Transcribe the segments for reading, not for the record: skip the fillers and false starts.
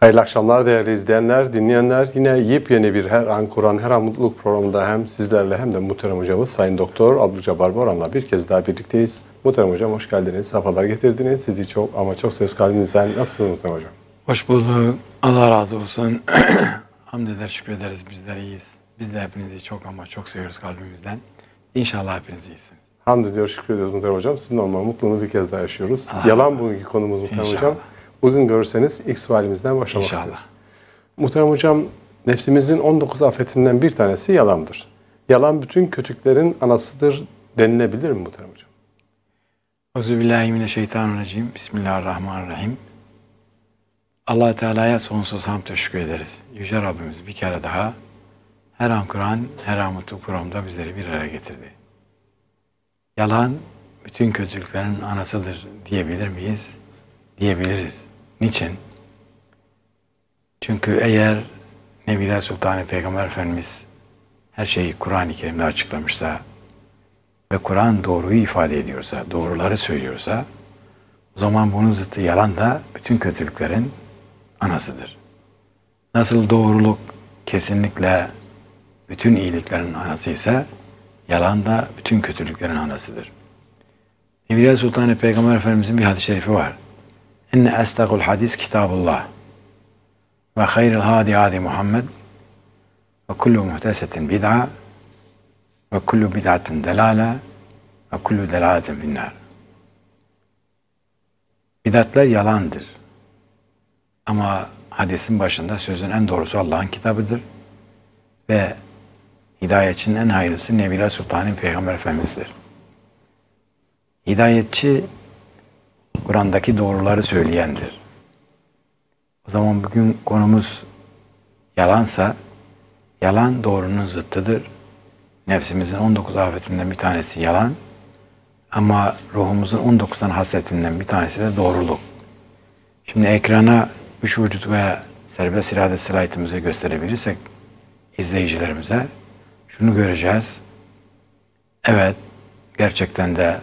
Hayırlı akşamlar değerli izleyenler, dinleyenler. Yine yepyeni bir Her An Kur'an, Her An Mutluluk programında hem sizlerle hem de muhterem hocamız Sayın Doktor Abdülcebbar Boran'la bir kez daha birlikteyiz. Muhterem hocam hoş geldiniz, sefalar getirdiniz. Sizi çok ama çok seviyoruz kalbinizden. Nasılsınız muhterem hocam? Hoş bulduk. Allah razı olsun. Hamd eder, şükrederiz. Bizler iyiyiz. Biz de hepinizi çok ama çok seviyoruz kalbimizden. İnşallah hepiniz iyisiniz. Hamd ediyor, şükrediyoruz muhterem hocam. Sizin olma mutluluğunu bir kez daha yaşıyoruz. Allah Yalan bugünkü konumuz muhterem hocam. Bugün görürseniz ilk sualimizden başlamak İnşallah. istiyoruz. Muhterem hocam, nefsimizin 19 afetinden bir tanesi yalandır. Yalan bütün kötülüklerin anasıdır denilebilir mi muhterem hocam? Euzubillahimineşşeytanirracim. Bismillahirrahmanirrahim. Allah Teala'ya sonsuz hamd ve şükür ederiz. Yüce Rabbimiz bir kere daha Her An Kur'an, Her An Mutluluk programında bizleri bir araya getirdi. Yalan bütün kötülüklerin anasıdır diyebilir miyiz? Diyebiliriz. Niçin? Çünkü eğer Nebiler Sultanı Peygamber Efendimiz her şeyi Kur'an-ı Kerim'de açıklamışsa ve Kur'an doğruyu ifade ediyorsa, doğruları söylüyorsa, o zaman bunun zıttı yalan da bütün kötülüklerin anasıdır. Nasıl doğruluk kesinlikle bütün iyiliklerin anası ise, yalan da bütün kötülüklerin anasıdır. Nebiler Sultanı Peygamber Efendimizin bir hadis-i şerifi var. İnne estagul hadis kitabullah ve hayril hadi hadi Muhammed ve kullu muhtesetin bid'a ve kullu bid'atin delale ve kullu delaletin finnar. Bidatler yalandır. Ama hadisin başında sözün en doğrusu Allah'ın kitabıdır. Ve hidayetçinin en hayırlısı Nebiler Sultanı Peygamber Efendimiz'dir. Hidayetçi Kur'an'daki doğruları söyleyendir. O zaman bugün konumuz yalansa, yalan doğrunun zıttıdır. Nefsimizin 19 afetinden bir tanesi yalan. Ama ruhumuzun 19 tane hasretinden bir tanesi de doğruluk. Şimdi ekrana üç vücut ve serbest irade slaytımızı gösterebilirsek izleyicilerimize şunu göreceğiz. Evet, gerçekten de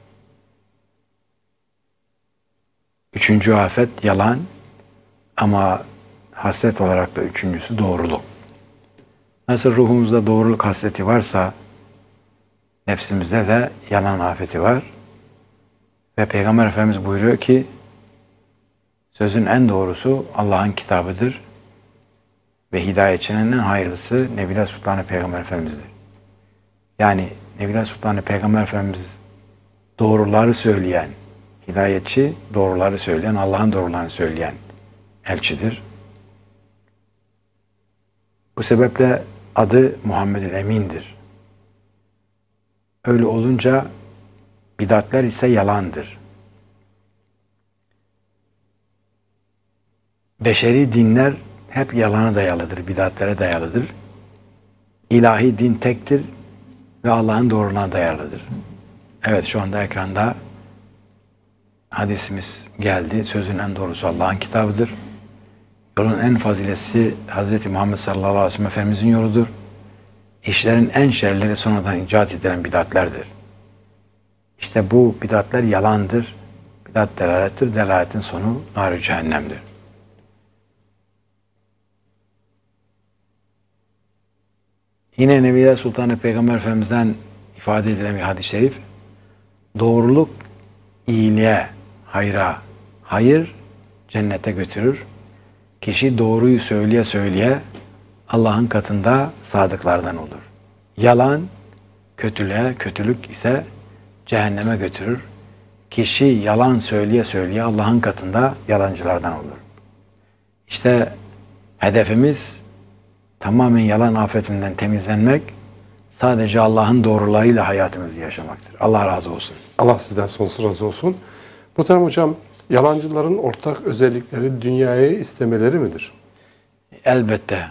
üçüncü afet yalan ama hasret olarak da üçüncüsü doğruluk. Nasıl ruhumuzda doğruluk hasreti varsa nefsimizde de yalan afeti var. Ve Peygamber Efendimiz buyuruyor ki sözün en doğrusu Allah'ın kitabıdır ve hidayetçinin en hayırlısı Nebiler Sultanı Peygamber Efendimiz'dir. Yani Nebiler Sultanı Peygamber Efendimiz doğruları söyleyen, hidayetçi doğruları söyleyen, Allah'ın doğrularını söyleyen elçidir. Bu sebeple adı Muhammedül Emin'dir. Öyle olunca bidatler ise yalandır. Beşeri dinler hep yalana dayalıdır, bidatlere dayalıdır. İlahi din tektir ve Allah'ın doğruluğuna dayalıdır. Evet, şu anda ekranda hadisimiz geldi. Sözün en doğrusu Allah'ın kitabıdır. Yolun en faziletli Hz. Muhammed sallallahu aleyhi ve sellem Efendimizin yoludur. İşlerin en şerleri sonradan icat edilen bidatlerdir. İşte bu bidatler yalandır. Bidat delalettir. Delaletin sonu nar-ı cehennemdir. Yine Nebiler Sultanı Peygamber Efendimiz'den ifade edilen bir hadis-i şerif, doğruluk iyiliğe, hayra, hayır cennete götürür. Kişi doğruyu söyleye söyleye Allah'ın katında sadıklardan olur. Yalan kötülüğe, kötülük ise cehenneme götürür. Kişi yalan söyleye söyleye Allah'ın katında yalancılardan olur. İşte hedefimiz tamamen yalan afetinden temizlenmek, sadece Allah'ın doğrularıyla hayatımızı yaşamaktır. Allah razı olsun. Allah sizden sonsuz razı olsun. Muhterem hocam, yalancıların ortak özellikleri dünyayı istemeleri midir? Elbette.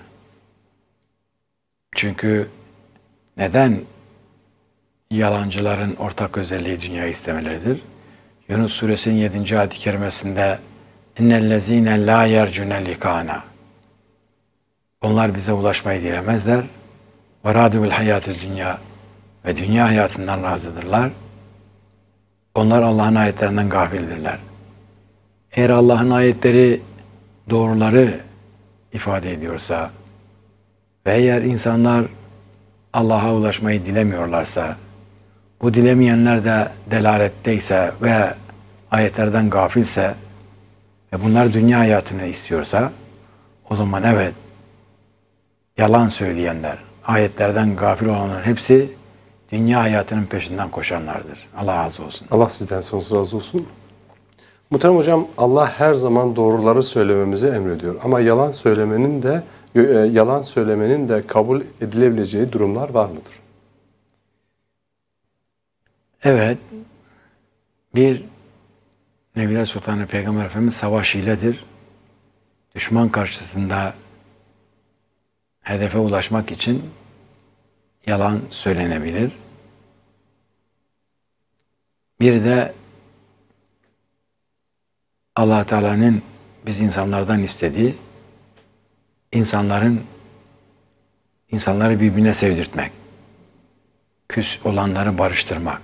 Çünkü neden yalancıların ortak özelliği dünyayı istemeleridir? Yunus suresinin 7. ayet-i kerimesinde İnnellezîne lâ yercune likâna. Onlar bize ulaşmayı dilemezler. Ve râdûvel hayâtı dünya. Ve dünya hayatından razıdırlar. Onlar Allah'ın ayetlerinden gafildirler. Eğer Allah'ın ayetleri doğruları ifade ediyorsa ve eğer insanlar Allah'a ulaşmayı dilemiyorlarsa, bu dilemeyenler de delaletteyse ve ayetlerden gafilse ve bunlar dünya hayatını istiyorsa, o zaman evet, yalan söyleyenler, ayetlerden gafil olanların hepsi dünya hayatının peşinden koşanlardır. Allah razı olsun. Allah sizden sonsuz razı olsun. Muhterem hocam, Allah her zaman doğruları söylememizi emrediyor. Ama yalan söylemenin de kabul edilebileceği durumlar var mıdır? Evet, bir Nebiler Sultanı Peygamber Efendimiz savaş hiledir. Düşman karşısında hedefe ulaşmak için yalan söylenebilir. Bir de Allah Teala'nın biz insanlardan istediği insanları birbirine sevdirtmek, küs olanları barıştırmak.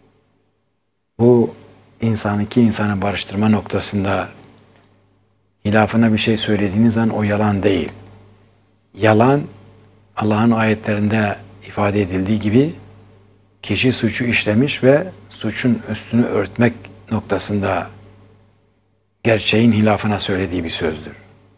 Bu iki insanı barıştırma noktasında hilafına bir şey söylediğiniz an o yalan değil. Yalan, Allah'ın ayetlerinde ifade edildiği gibi kişi suçu işlemiş ve suçun üstünü örtmek noktasında gerçeğin hilafına söylediği bir sözdür.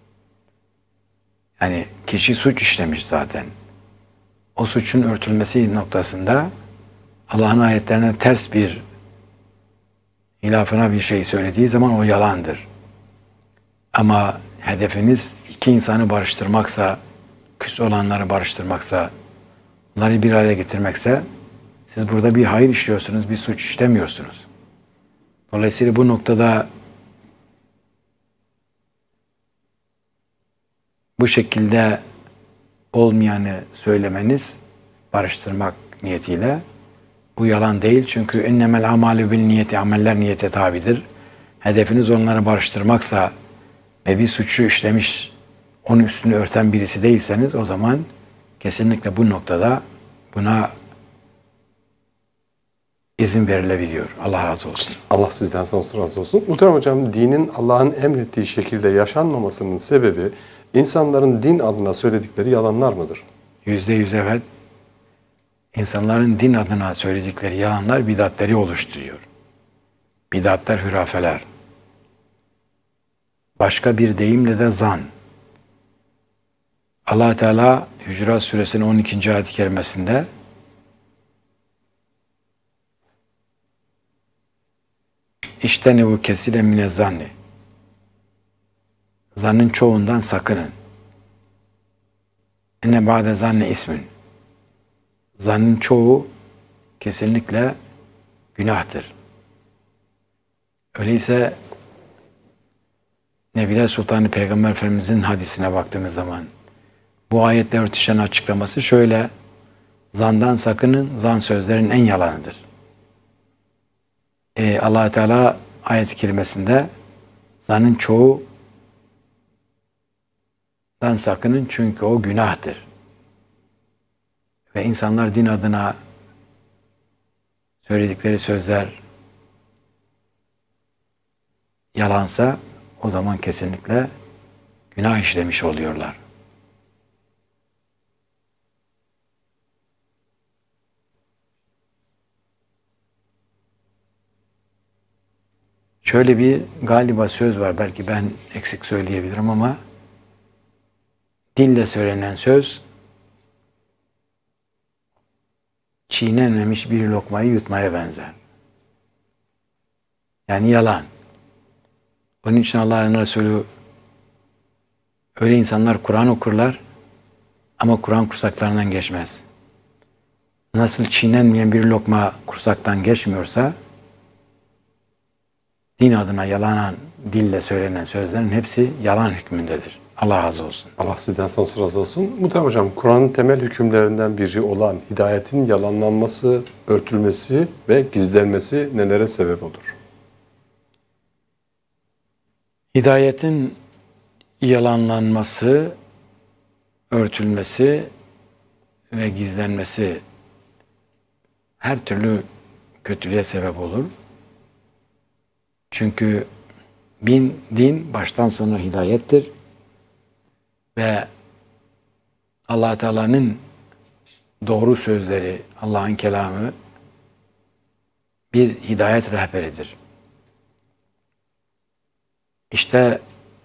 Yani kişi suç işlemiş zaten. O suçun örtülmesi noktasında Allah'ın ayetlerine ters bir hilafına bir şey söylediği zaman o yalandır. Ama hedefiniz iki insanı barıştırmaksa, küs olanları barıştırmaksa, onları bir araya getirmekse, siz burada bir hayır işliyorsunuz, bir suç işlemiyorsunuz. Dolayısıyla bu noktada bu şekilde olmayanı söylemeniz, barıştırmak niyetiyle, bu yalan değil. Çünkü ennemel amalü bil niyeti, ameller niyete tabidir. Hedefiniz onları barıştırmaksa ve bir suçu işlemiş, onun üstünü örten birisi değilseniz, o zaman kesinlikle bu noktada buna izin verilebiliyor. Allah razı olsun. Allah sizden sonsuz razı olsun. Muhterem hocam, dinin Allah'ın emrettiği şekilde yaşanmamasının sebebi insanların din adına söyledikleri yalanlar mıdır? %100 evet. İnsanların din adına söyledikleri yalanlar bidatleri oluşturuyor. Bidatler, hürafeler. Başka bir deyimle de zan. Allah Teala Hücurat Suresinin 12. ayet-i kerimesinde İştenibu kesile mine zanni. Zannın çoğundan sakının. Enne ba'de zanni ismin. Zannın çoğu kesinlikle günahtır. Öyleyse Nebiler Sultanı Peygamber Efendimizin hadisine baktığımız zaman bu ayetle örtüşen açıklaması şöyle: zandan sakının, zan sözlerin en yalanıdır. Allah Teala ayet-i kerimesinde zannın çoğundan sakının çünkü o günahtır. Ve insanlar din adına söyledikleri sözler yalansa o zaman kesinlikle günah işlemiş oluyorlar. Şöyle bir galiba söz var, belki ben eksik söyleyebilirim ama dille söylenen söz çiğnenmemiş bir lokmayı yutmaya benzer. Yani yalan. Onun için Allah'ın Resulü öyle insanlar Kur'an okurlar ama Kur'an kursaklarından geçmez. Nasıl çiğnenmeyen bir lokma kursaktan geçmiyorsa din adına yalanan dille söylenen sözlerin hepsi yalan hükmündedir. Allah razı olsun. Allah sizden sonsuz razı olsun. Muhterem hocam, Kur'an'ın temel hükümlerinden biri olan hidayetin yalanlanması, örtülmesi ve gizlenmesi nelere sebep olur? Hidayetin yalanlanması, örtülmesi ve gizlenmesi her türlü kötülüğe sebep olur. Çünkü din baştan sona hidayettir. Ve Allah Teala'nın doğru sözleri, Allah'ın kelamı bir hidayet rehberidir. İşte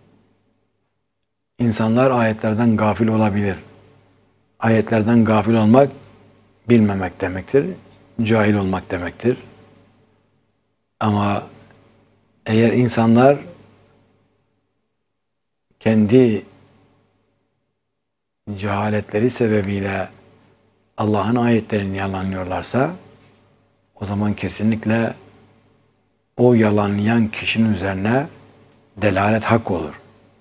insanlar ayetlerden gafil olabilir. Ayetlerden gafil olmak bilmemek demektir. Cahil olmak demektir. Ama eğer insanlar kendi cehaletleri sebebiyle Allah'ın ayetlerini yalanlıyorlarsa o zaman kesinlikle o yalanlayan kişinin üzerine delalet hak olur.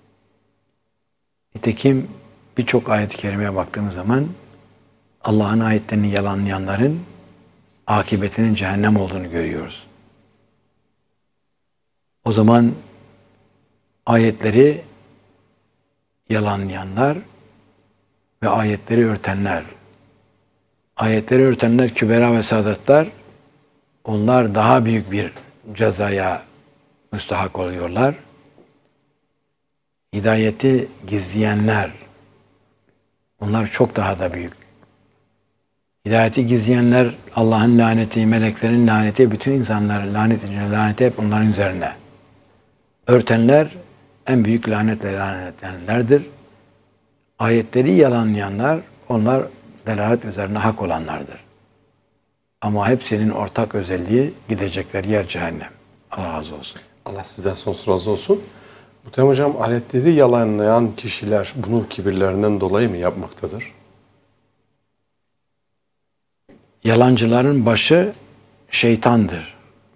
Nitekim birçok ayet-i kerimeye baktığımız zaman Allah'ın ayetlerini yalanlayanların akıbetinin cehennem olduğunu görüyoruz. O zaman ayetleri yalanlayanlar ve ayetleri örtenler, ayetleri örtenler, kübera ve sadatlar, onlar daha büyük bir cezaya müstahak oluyorlar. Hidayeti gizleyenler, onlar çok daha da büyük. Hidayeti gizleyenler, Allah'ın laneti, meleklerin laneti, bütün insanların laneti hep onların üzerine. Örtenler en büyük lanetle lanetlenenlerdir. Ayetleri yalanlayanlar, onlar delalet üzerine hak olanlardır. Ama hepsinin ortak özelliği gidecekleri yer cehennem. Allah razı olsun. Allah sizden sonsuz razı olsun. Muhterem hocam, ayetleri yalanlayan kişiler bunu kibirlerinden dolayı mı yapmaktadır? Yalancıların başı şeytandır.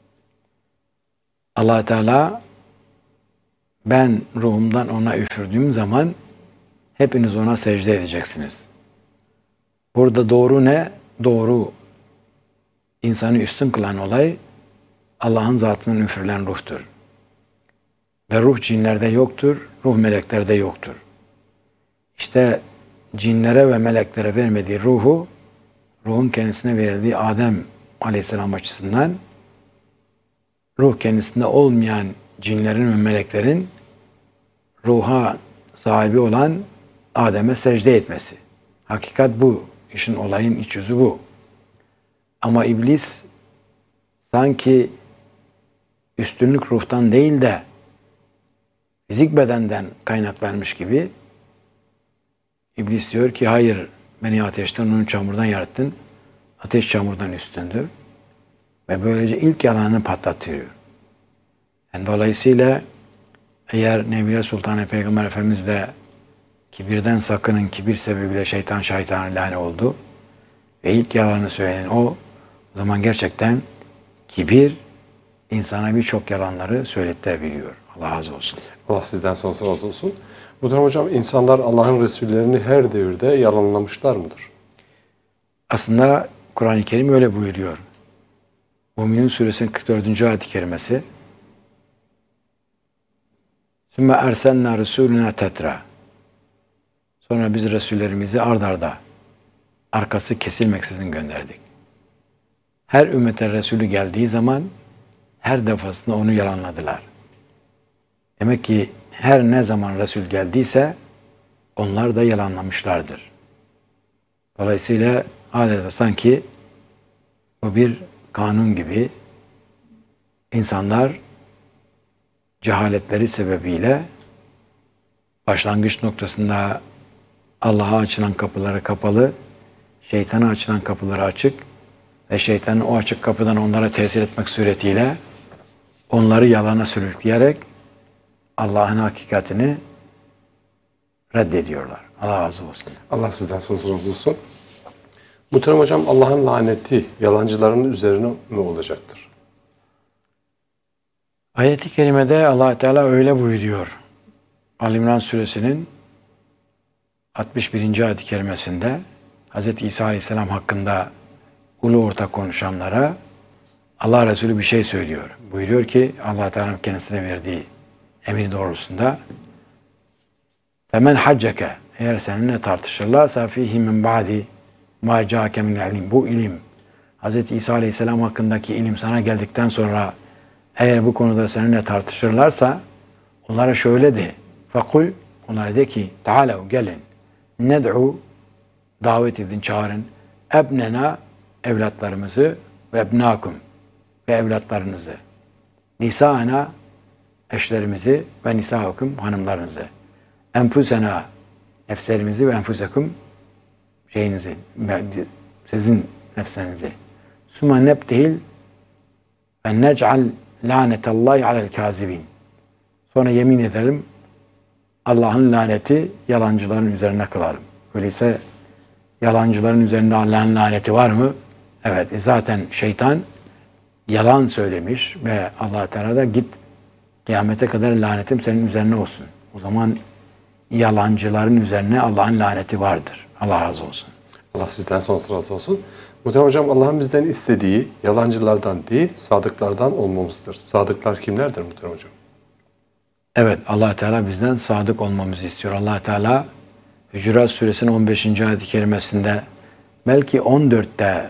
Allah Teala ben ruhumdan ona üfürdüğüm zaman hepiniz ona secde edeceksiniz. Burada doğru ne? Doğru insanı üstün kılan olay Allah'ın zatının üfürülen ruhtur. Ve ruh cinlerde yoktur, ruh meleklerde yoktur. İşte cinlere ve meleklere vermediği ruhu, ruhun kendisine verildiği Adem Aleyhisselam açısından ruh kendisinde olmayan cinlerin ve meleklerin ruha sahibi olan Adem'e secde etmesi. Hakikat bu. İşin olayın iç yüzü bu. Ama iblis sanki üstünlük ruhtan değil de fizik bedenden kaynaklanmış gibi iblis diyor ki hayır, beni ateşten, onu çamurdan yarattın. Ateş çamurdan üstündür. Ve böylece ilk yalanını patlatıyor. Yani dolayısıyla eğer Nebiler Sultanı Peygamber Efendimiz de kibirden sakının, kibir sebebiyle şeytanı lâne oldu ve ilk yalanı söyleyen o zaman gerçekten kibir insana birçok yalanları söylettirebiliyor. Allah razı olsun. Allah sizden sonsuz razı olsun. Muhterem hocam, insanlar Allah'ın Resullerini her devirde yalanlamışlar mıdır? Aslında Kur'an-ı Kerim öyle buyuruyor. Müminun Suresinin 44. ayet-i kerimesi Sümme erselna Resulüne tetra. Sonra biz Resullerimizi ard arda, arkası kesilmeksizin gönderdik. Her ümmete Resulü geldiği zaman her defasında onu yalanladılar. Demek ki her ne zaman Resul geldiyse onlar da yalanlamışlardır. Dolayısıyla adeta sanki bu bir kanun gibi insanlar cehaletleri sebebiyle başlangıç noktasında Allah'a açılan kapıları kapalı, şeytana açılan kapıları açık ve şeytanın o açık kapıdan onlara tesir etmek suretiyle onları yalana sürükleyerek Allah'ın hakikatini reddediyorlar. Allah razı olsun. Allah sizden sonsuz razı olsun. Muhterem hocam, Allah'ın laneti yalancıların üzerine mi olacaktır? Ayet-i kerimede Allah Teala öyle buyuruyor. Ali İmran Suresinin 61. ayet-i kerimesinde Hz. İsa Aleyhisselam hakkında ulu orta konuşanlara Allah Resulü bir şey söylüyor. Buyuruyor ki Allah Teala'nın kendisine verdiği emir doğrultusunda "Femen hacceke" eğer seninle tartışırlarsa fihi min ba'di ma ca'ake minel ilim. Bu ilim, Hz. İsa Aleyhisselam hakkındaki ilim sana geldikten sonra eğer bu konuda seninle tartışırlarsa Onlara şöyle de. Fekul, onlara de ki, Teala gelin. Ned'u, davet edin, çağırın. Ebnena, evlatlarımızı ve ebnakum ve evlatlarınızı. Nisa'ana, eşlerimizi ve nisa'ukum, hanımlarınızı. Enfusena, nefslerimizi ve enfusekum, şeyinizi, sizin nefslerinizi. Sümme nebtehil ve nec'al lanetallahi alel kazibin. Sonra yemin edelim, Allah'ın laneti yalancıların üzerine kılalım. Öyleyse yalancıların üzerinde Allah'ın laneti var mı? Evet. Zaten şeytan yalan söylemiş ve Allah Teala da git kıyamete kadar lanetim senin üzerine olsun. O zaman yalancıların üzerine Allah'ın laneti vardır. Allah razı olsun. Allah sizden sonsuz razı olsun. Muhterem hocam, Allah'ın bizden istediği yalancılardan değil, sadıklardan olmamızdır. Sadıklar kimlerdir muhterem hocam? Evet, Allah Teala bizden sadık olmamızı istiyor. Allah Teala Hücurat Suresinin 15. ayet-i kerimesinde, belki 14'te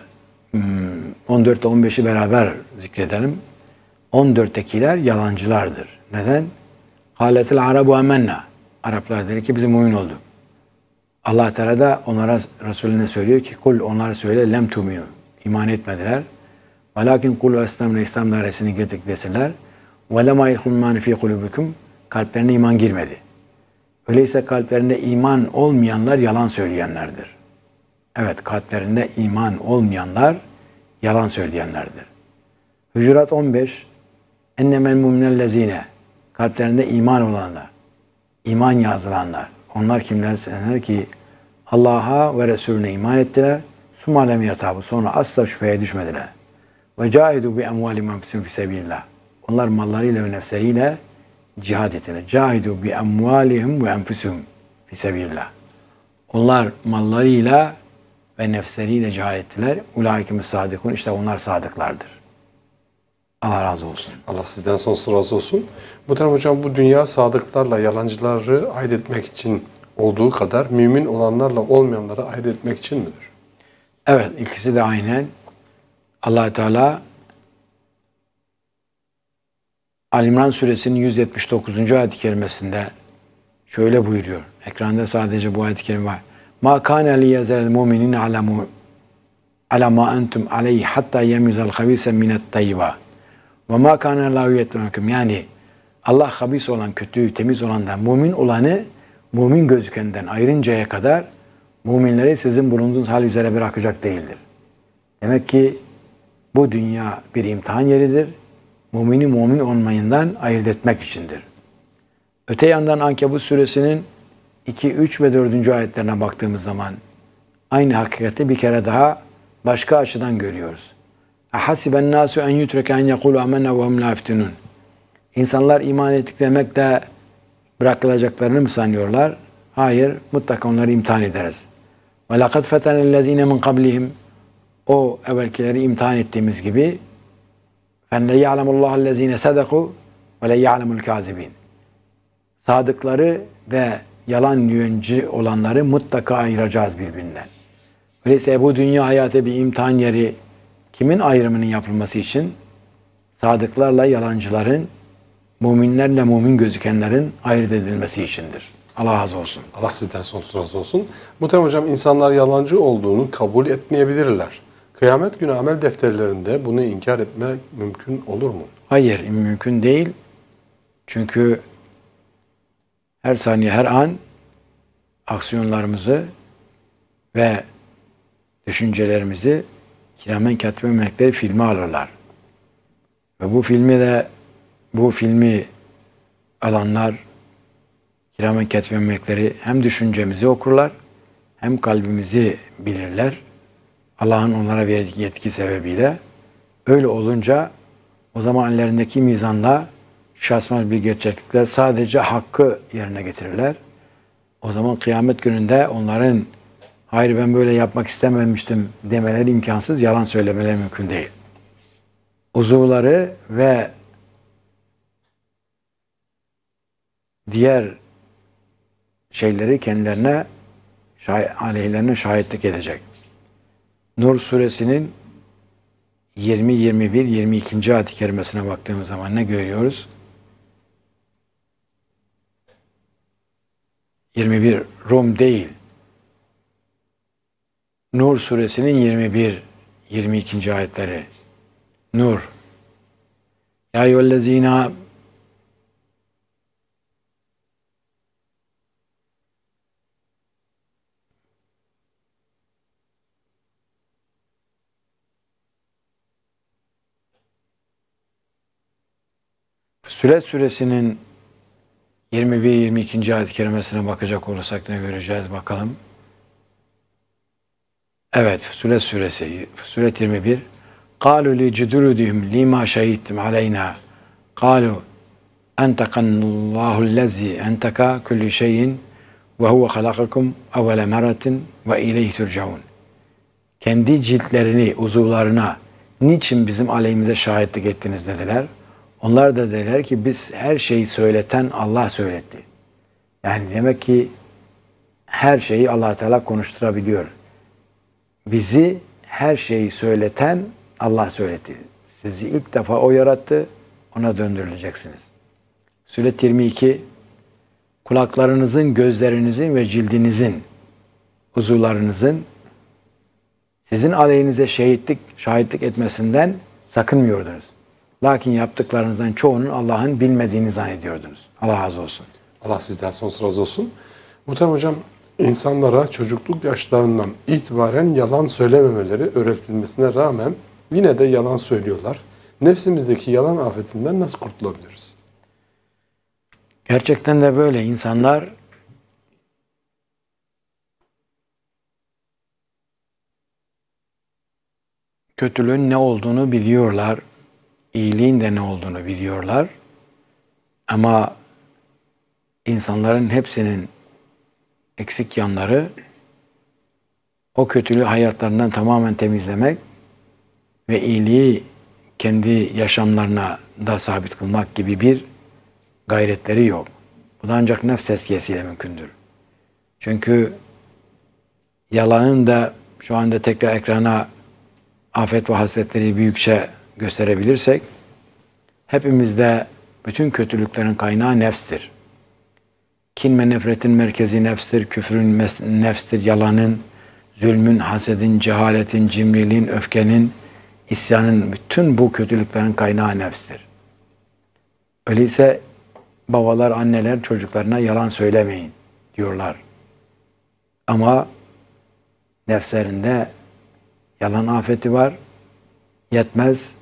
14 ile 15'i beraber zikredelim. 14'tekiler yalancılardır. Neden? Hâletil arabu amenna. Araplar dedi ki bizim mümin olduk. Allah Teala da onlara, Resulüne söylüyor ki kul, onlara söyle, lem tuminu. İman etmediler. Velakin kul eslemle, İslam dairesini getirdik desinler. Ve lema yehlunmâni fî kulübüküm. Kalplerine iman girmedi. Öyleyse kalplerinde iman olmayanlar yalan söyleyenlerdir. Evet, kalplerinde iman olmayanlar yalan söyleyenlerdir. Hücurat 15. Ennemel mu'minellezine. Kalplerinde iman olanlar, iman yazılanlar. Onlar kimler ki Allah'a ve Resulüne iman ettiler. Sumalem yertabu. Sonra asla şüpheye düşmediler. Ve cahidu bi emvalim enfusihim fi sebilillah. Onlar mallarıyla ve nefsleriyle cihad ettiler. Cahidu bi emvalihim ve enfusihim fi sebilillah. Onlar mallarıyla ve nefsleriyle cihad ettiler. Ulaikimiz sadıkun. İşte onlar sadıklardır. Allah razı olsun. Allah sizden sonsuz razı olsun. Muhterem hocam, bu dünya sadıklarla yalancıları ayırt etmek için olduğu kadar mümin olanlarla olmayanları ayırt etmek için midir? Evet, ikisi de aynen. Allah Teala Ali İmran Suresinin 179. ayet-i kerimesinde şöyle buyuruyor. Ekranda sadece bu ayet-i kerime var. Ma kana liyezel mu'minin ala ma entum aleyhi hatta yemizal habise minet tayyiba. Ve ma kana la yetmekum. Yani Allah habis olan, kötü, temiz olandan, mümin olanı mümin gözükenden ayırıncaya kadar müminleri sizin bulunduğunuz hal üzere bırakacak değildir. Demek ki bu dünya bir imtihan yeridir. Mümini mümin olmayından ayırt etmek içindir. Öte yandan Ankebut Suresinin 2, 3 ve 4. ayetlerine baktığımız zaman aynı hakikati bir kere daha başka açıdan görüyoruz. Hasiben nasu en yutreke en yekulu amennâ ve hum lâ yeftinûn. İnsanlar iman ettik demekle bırakılacaklarını mı sanıyorlar? Hayır, mutlaka onları imtihan ederiz. Ve lekad fetenellezîne min kablihim. O evvelkileri imtihan ettiğimiz gibi فَنَّ يَعْلَمُ اللّٰهَ الَّذ۪ينَ سَدَقُوا وَلَا يَعْلَمُ الْكَاذِب۪ينَ. Sadıkları ve yalan yöncü olanları mutlaka ayıracağız birbirinden. Öyleyse bu dünya hayatı bir imtihan yeri, kimin ayrımının yapılması için? Sadıklarla yalancıların, müminlerle mümin gözükenlerin ayırt edilmesi içindir. Allah razı olsun. Allah sizden sonsuz razı olsun. Muhterem hocam, insanlar yalancı olduğunu kabul etmeyebilirler. Kıyamet günü amel defterlerinde bunu inkar etmek mümkün olur mu? Hayır, mümkün değil. Çünkü her saniye, her an aksiyonlarımızı ve düşüncelerimizi kiramen katibe melekleri filme alırlar. Ve bu filmi alanlar, kiramen katibe melekleri hem düşüncemizi okurlar, hem kalbimizi bilirler. Allah'ın onlara verdiği yetki sebebiyle. Öyle olunca o zaman ellerindeki mizanla şaşmaz bir gerçeklikler sadece hakkı yerine getirirler. O zaman kıyamet gününde onların hayır ben böyle yapmak istememiştim demeleri imkansız, yalan söylemeleri mümkün değil. Uzuvları ve diğer şeyleri kendilerine, aleyhlerine şahitlik edecek. Nur suresinin 20, 21, 22. ayet-i kerimesine baktığımız zaman ne görüyoruz? 21 Rum değil. Nur suresinin 21-22. ayetleri. Nur. Ya eyyühellezine Sület suresinin 21-22. ayet-i kerimesine bakacak olursak ne göreceğiz bakalım. Evet, Sület suresi, Sület 21. قَالُوا لِجُدُلُدِهِمْ لِمَا شَهِدْتُمْ عَلَيْنَا قَالُوا أَنْتَقَ اللّٰهُ الَّذِي أَنْتَقَ كُلِّ شَيْءٍ وَهُوَ خَلَقَكُمْ أَوَّلَ مَرَّةٍ وَإِلَيْهِ تُرْجَعُونَ. Kendi ciltlerini, uzuvlarına niçin bizim aleyhimize şahitlik ettiniz dediler. Onlar da dediler ki biz her şeyi söyleten Allah söyletti. Yani demek ki her şeyi Allah Teala konuşturabiliyor. Bizi her şeyi söyleten Allah söyletti. Sizi ilk defa o yarattı, ona döndürüleceksiniz. Sület 22. Kulaklarınızın, gözlerinizin ve cildinizin, uzuvlarınızın sizin aleyhinize şahitlik etmesinden sakınmıyordunuz. Lakin yaptıklarınızdan çoğunun Allah'ın bilmediğini zannediyordunuz. Allah razı olsun. Allah sizden sonsuz razı olsun. Muhterem hocam, insanlara çocukluk yaşlarından itibaren yalan söylememeleri öğretilmesine rağmen yine de yalan söylüyorlar. Nefsimizdeki yalan afetinden nasıl kurtulabiliriz? Gerçekten de böyle. İnsanlar kötülüğün ne olduğunu biliyorlar. İyiliğin de ne olduğunu biliyorlar. Ama insanların hepsinin eksik yanları o kötülüğü hayatlarından tamamen temizlemek ve iyiliği kendi yaşamlarına da sabit kılmak gibi bir gayretleri yok. Bu da ancak nefs tezkiyesiyle mümkündür. Çünkü yalanın da şu anda tekrar ekrana afet ve hasletleri büyükçe gösterebilirsek, hepimizde bütün kötülüklerin kaynağı nefstir. Kin ve nefretin merkezi nefstir, küfrün nefstir, yalanın, zulmün, hasedin, cehaletin, cimriliğin, öfkenin, isyanın, bütün bu kötülüklerin kaynağı nefstir. Öyleyse babalar, anneler çocuklarına yalan söylemeyin diyorlar. Ama nefslerinde yalan afeti var. Yetmez.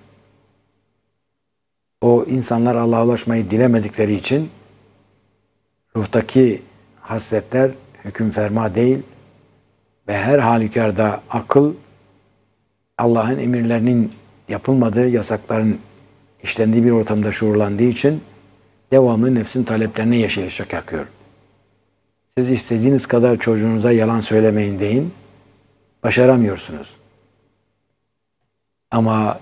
O insanlar Allah'a ulaşmayı dilemedikleri için ruhtaki hasletler hüküm ferma değil ve her halükarda akıl Allah'ın emirlerinin yapılmadığı, yasakların işlendiği bir ortamda şuurlandığı için devamlı nefsin taleplerine yeşil ışık yakıyor. Siz istediğiniz kadar çocuğunuza yalan söylemeyin deyin, başaramıyorsunuz. Ama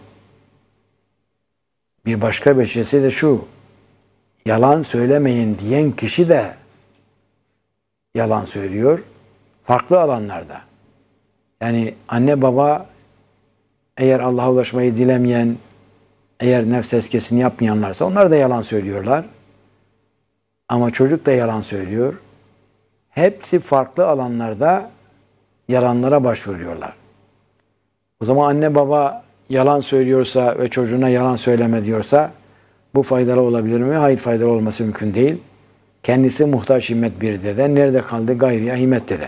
bir başka veçesi de şu, yalan söylemeyin diyen kişi de yalan söylüyor, farklı alanlarda. Yani anne baba eğer Allah'a ulaşmayı dilemeyen, eğer nefs tezkiyesini yapmayanlarsa onlar da yalan söylüyorlar. Ama çocuk da yalan söylüyor. Hepsi farklı alanlarda yalanlara başvuruyorlar. O zaman anne baba yalan söylüyorsa ve çocuğuna yalan söyleme diyorsa bu faydalı olabilir mi? Hayır, faydalı olması mümkün değil. Kendisi muhtaç himmet bir dede. Nerede kaldı gayriye himmet dede?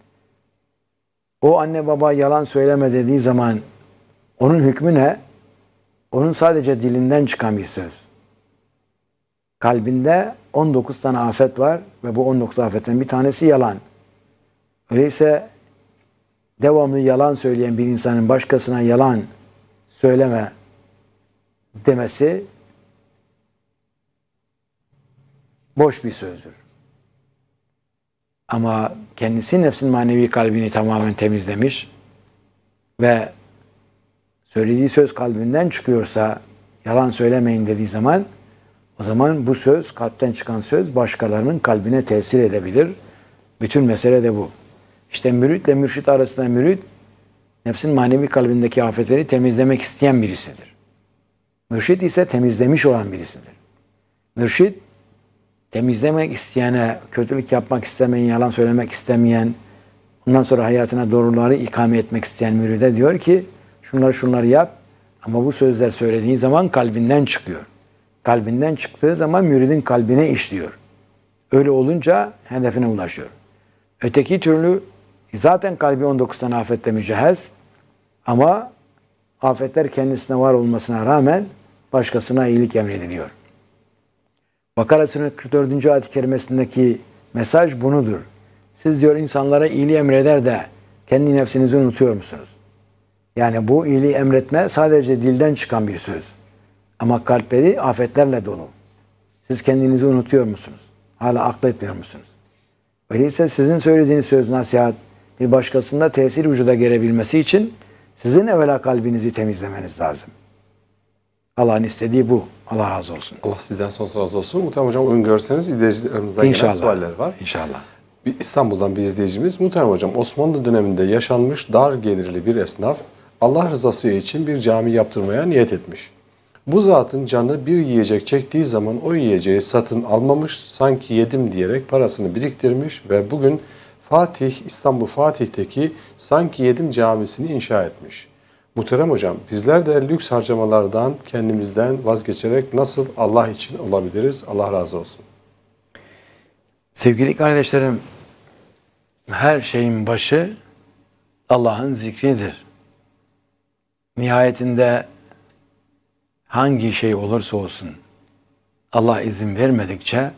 O anne baba yalan söyleme dediği zaman onun hükmü ne? Onun sadece dilinden çıkan bir söz. Kalbinde 19 tane afet var ve bu 19 afetten bir tanesi yalan. Öyleyse devamlı yalan söyleyen bir insanın başkasına yalan söyleme demesi boş bir sözdür. Ama kendisi nefsin manevi kalbini tamamen temizlemiş ve söylediği söz kalbinden çıkıyorsa, yalan söylemeyin dediği zaman, o zaman bu söz, kalpten çıkan söz başkalarının kalbine tesir edebilir. Bütün mesele de bu. İşte müritle mürşit arasında mürit, nefsin manevi kalbindeki afetleri temizlemek isteyen birisidir. Mürşit ise temizlemiş olan birisidir. Mürşit, temizlemek isteyene, kötülük yapmak istemeyen, yalan söylemek istemeyen, ondan sonra hayatına doğruları ikame etmek isteyen müride diyor ki şunları yap ama bu sözler söylediğin zaman kalbinden çıkıyor. Kalbinden çıktığı zaman müridin kalbine işliyor. Öyle olunca hedefine ulaşıyor. Öteki türlü zaten kalbi 19 tane afette mücehhez ama afetler kendisine var olmasına rağmen başkasına iyilik emrediliyor. Bakara Suresi 44. ayet-i kerimesindeki mesaj bunudur. Siz diyor insanlara iyiliği emreder de kendi nefsinizi unutuyor musunuz? Yani bu iyiliği emretme sadece dilden çıkan bir söz. Ama kalpleri afetlerle dolu. Siz kendinizi unutuyor musunuz? Hala akletmiyor musunuz? Öyleyse sizin söylediğiniz söz, nasihat bir başkasında tesir vücuda gelebilmesi için sizin evvela kalbinizi temizlemeniz lazım. Allah'ın istediği bu. Allah razı olsun. Allah sizden sonsuz razı olsun. Muhterem hocam uygun görürseniz izleyicilerimizden gelen sualler var. İnşallah. İstanbul'dan bir izleyicimiz, Muhterem hocam, Osmanlı döneminde yaşanmış dar gelirli bir esnaf Allah rızası için bir cami yaptırmaya niyet etmiş. Bu zatın canı bir yiyecek çektiği zaman o yiyeceği satın almamış, sanki yedim diyerek parasını biriktirmiş ve bugün İstanbul Fatih'teki Sanki Yedim Camisi'ni inşa etmiş. Muhterem hocam, bizler de lüks harcamalardan kendimizden vazgeçerek nasıl Allah için olabiliriz? Allah razı olsun. Sevgili kardeşlerim, her şeyin başı Allah'ın zikridir. Nihayetinde hangi şey olursa olsun Allah izin vermedikçe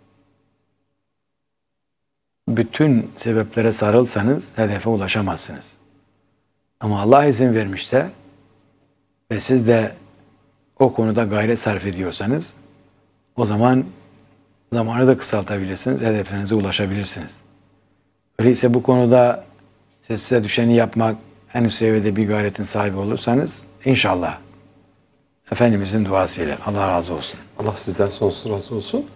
bütün sebeplere sarılsanız hedefe ulaşamazsınız. Ama Allah izin vermişse ve siz de o konuda gayret sarf ediyorsanız o zaman zamanı da kısaltabilirsiniz, hedeflerinize ulaşabilirsiniz. Öyleyse bu konuda size düşeni yapmak, en üst seviyede bir gayretin sahibi olursanız inşallah Efendimizin duasıyla Allah razı olsun. Allah sizden sonsuz razı olsun.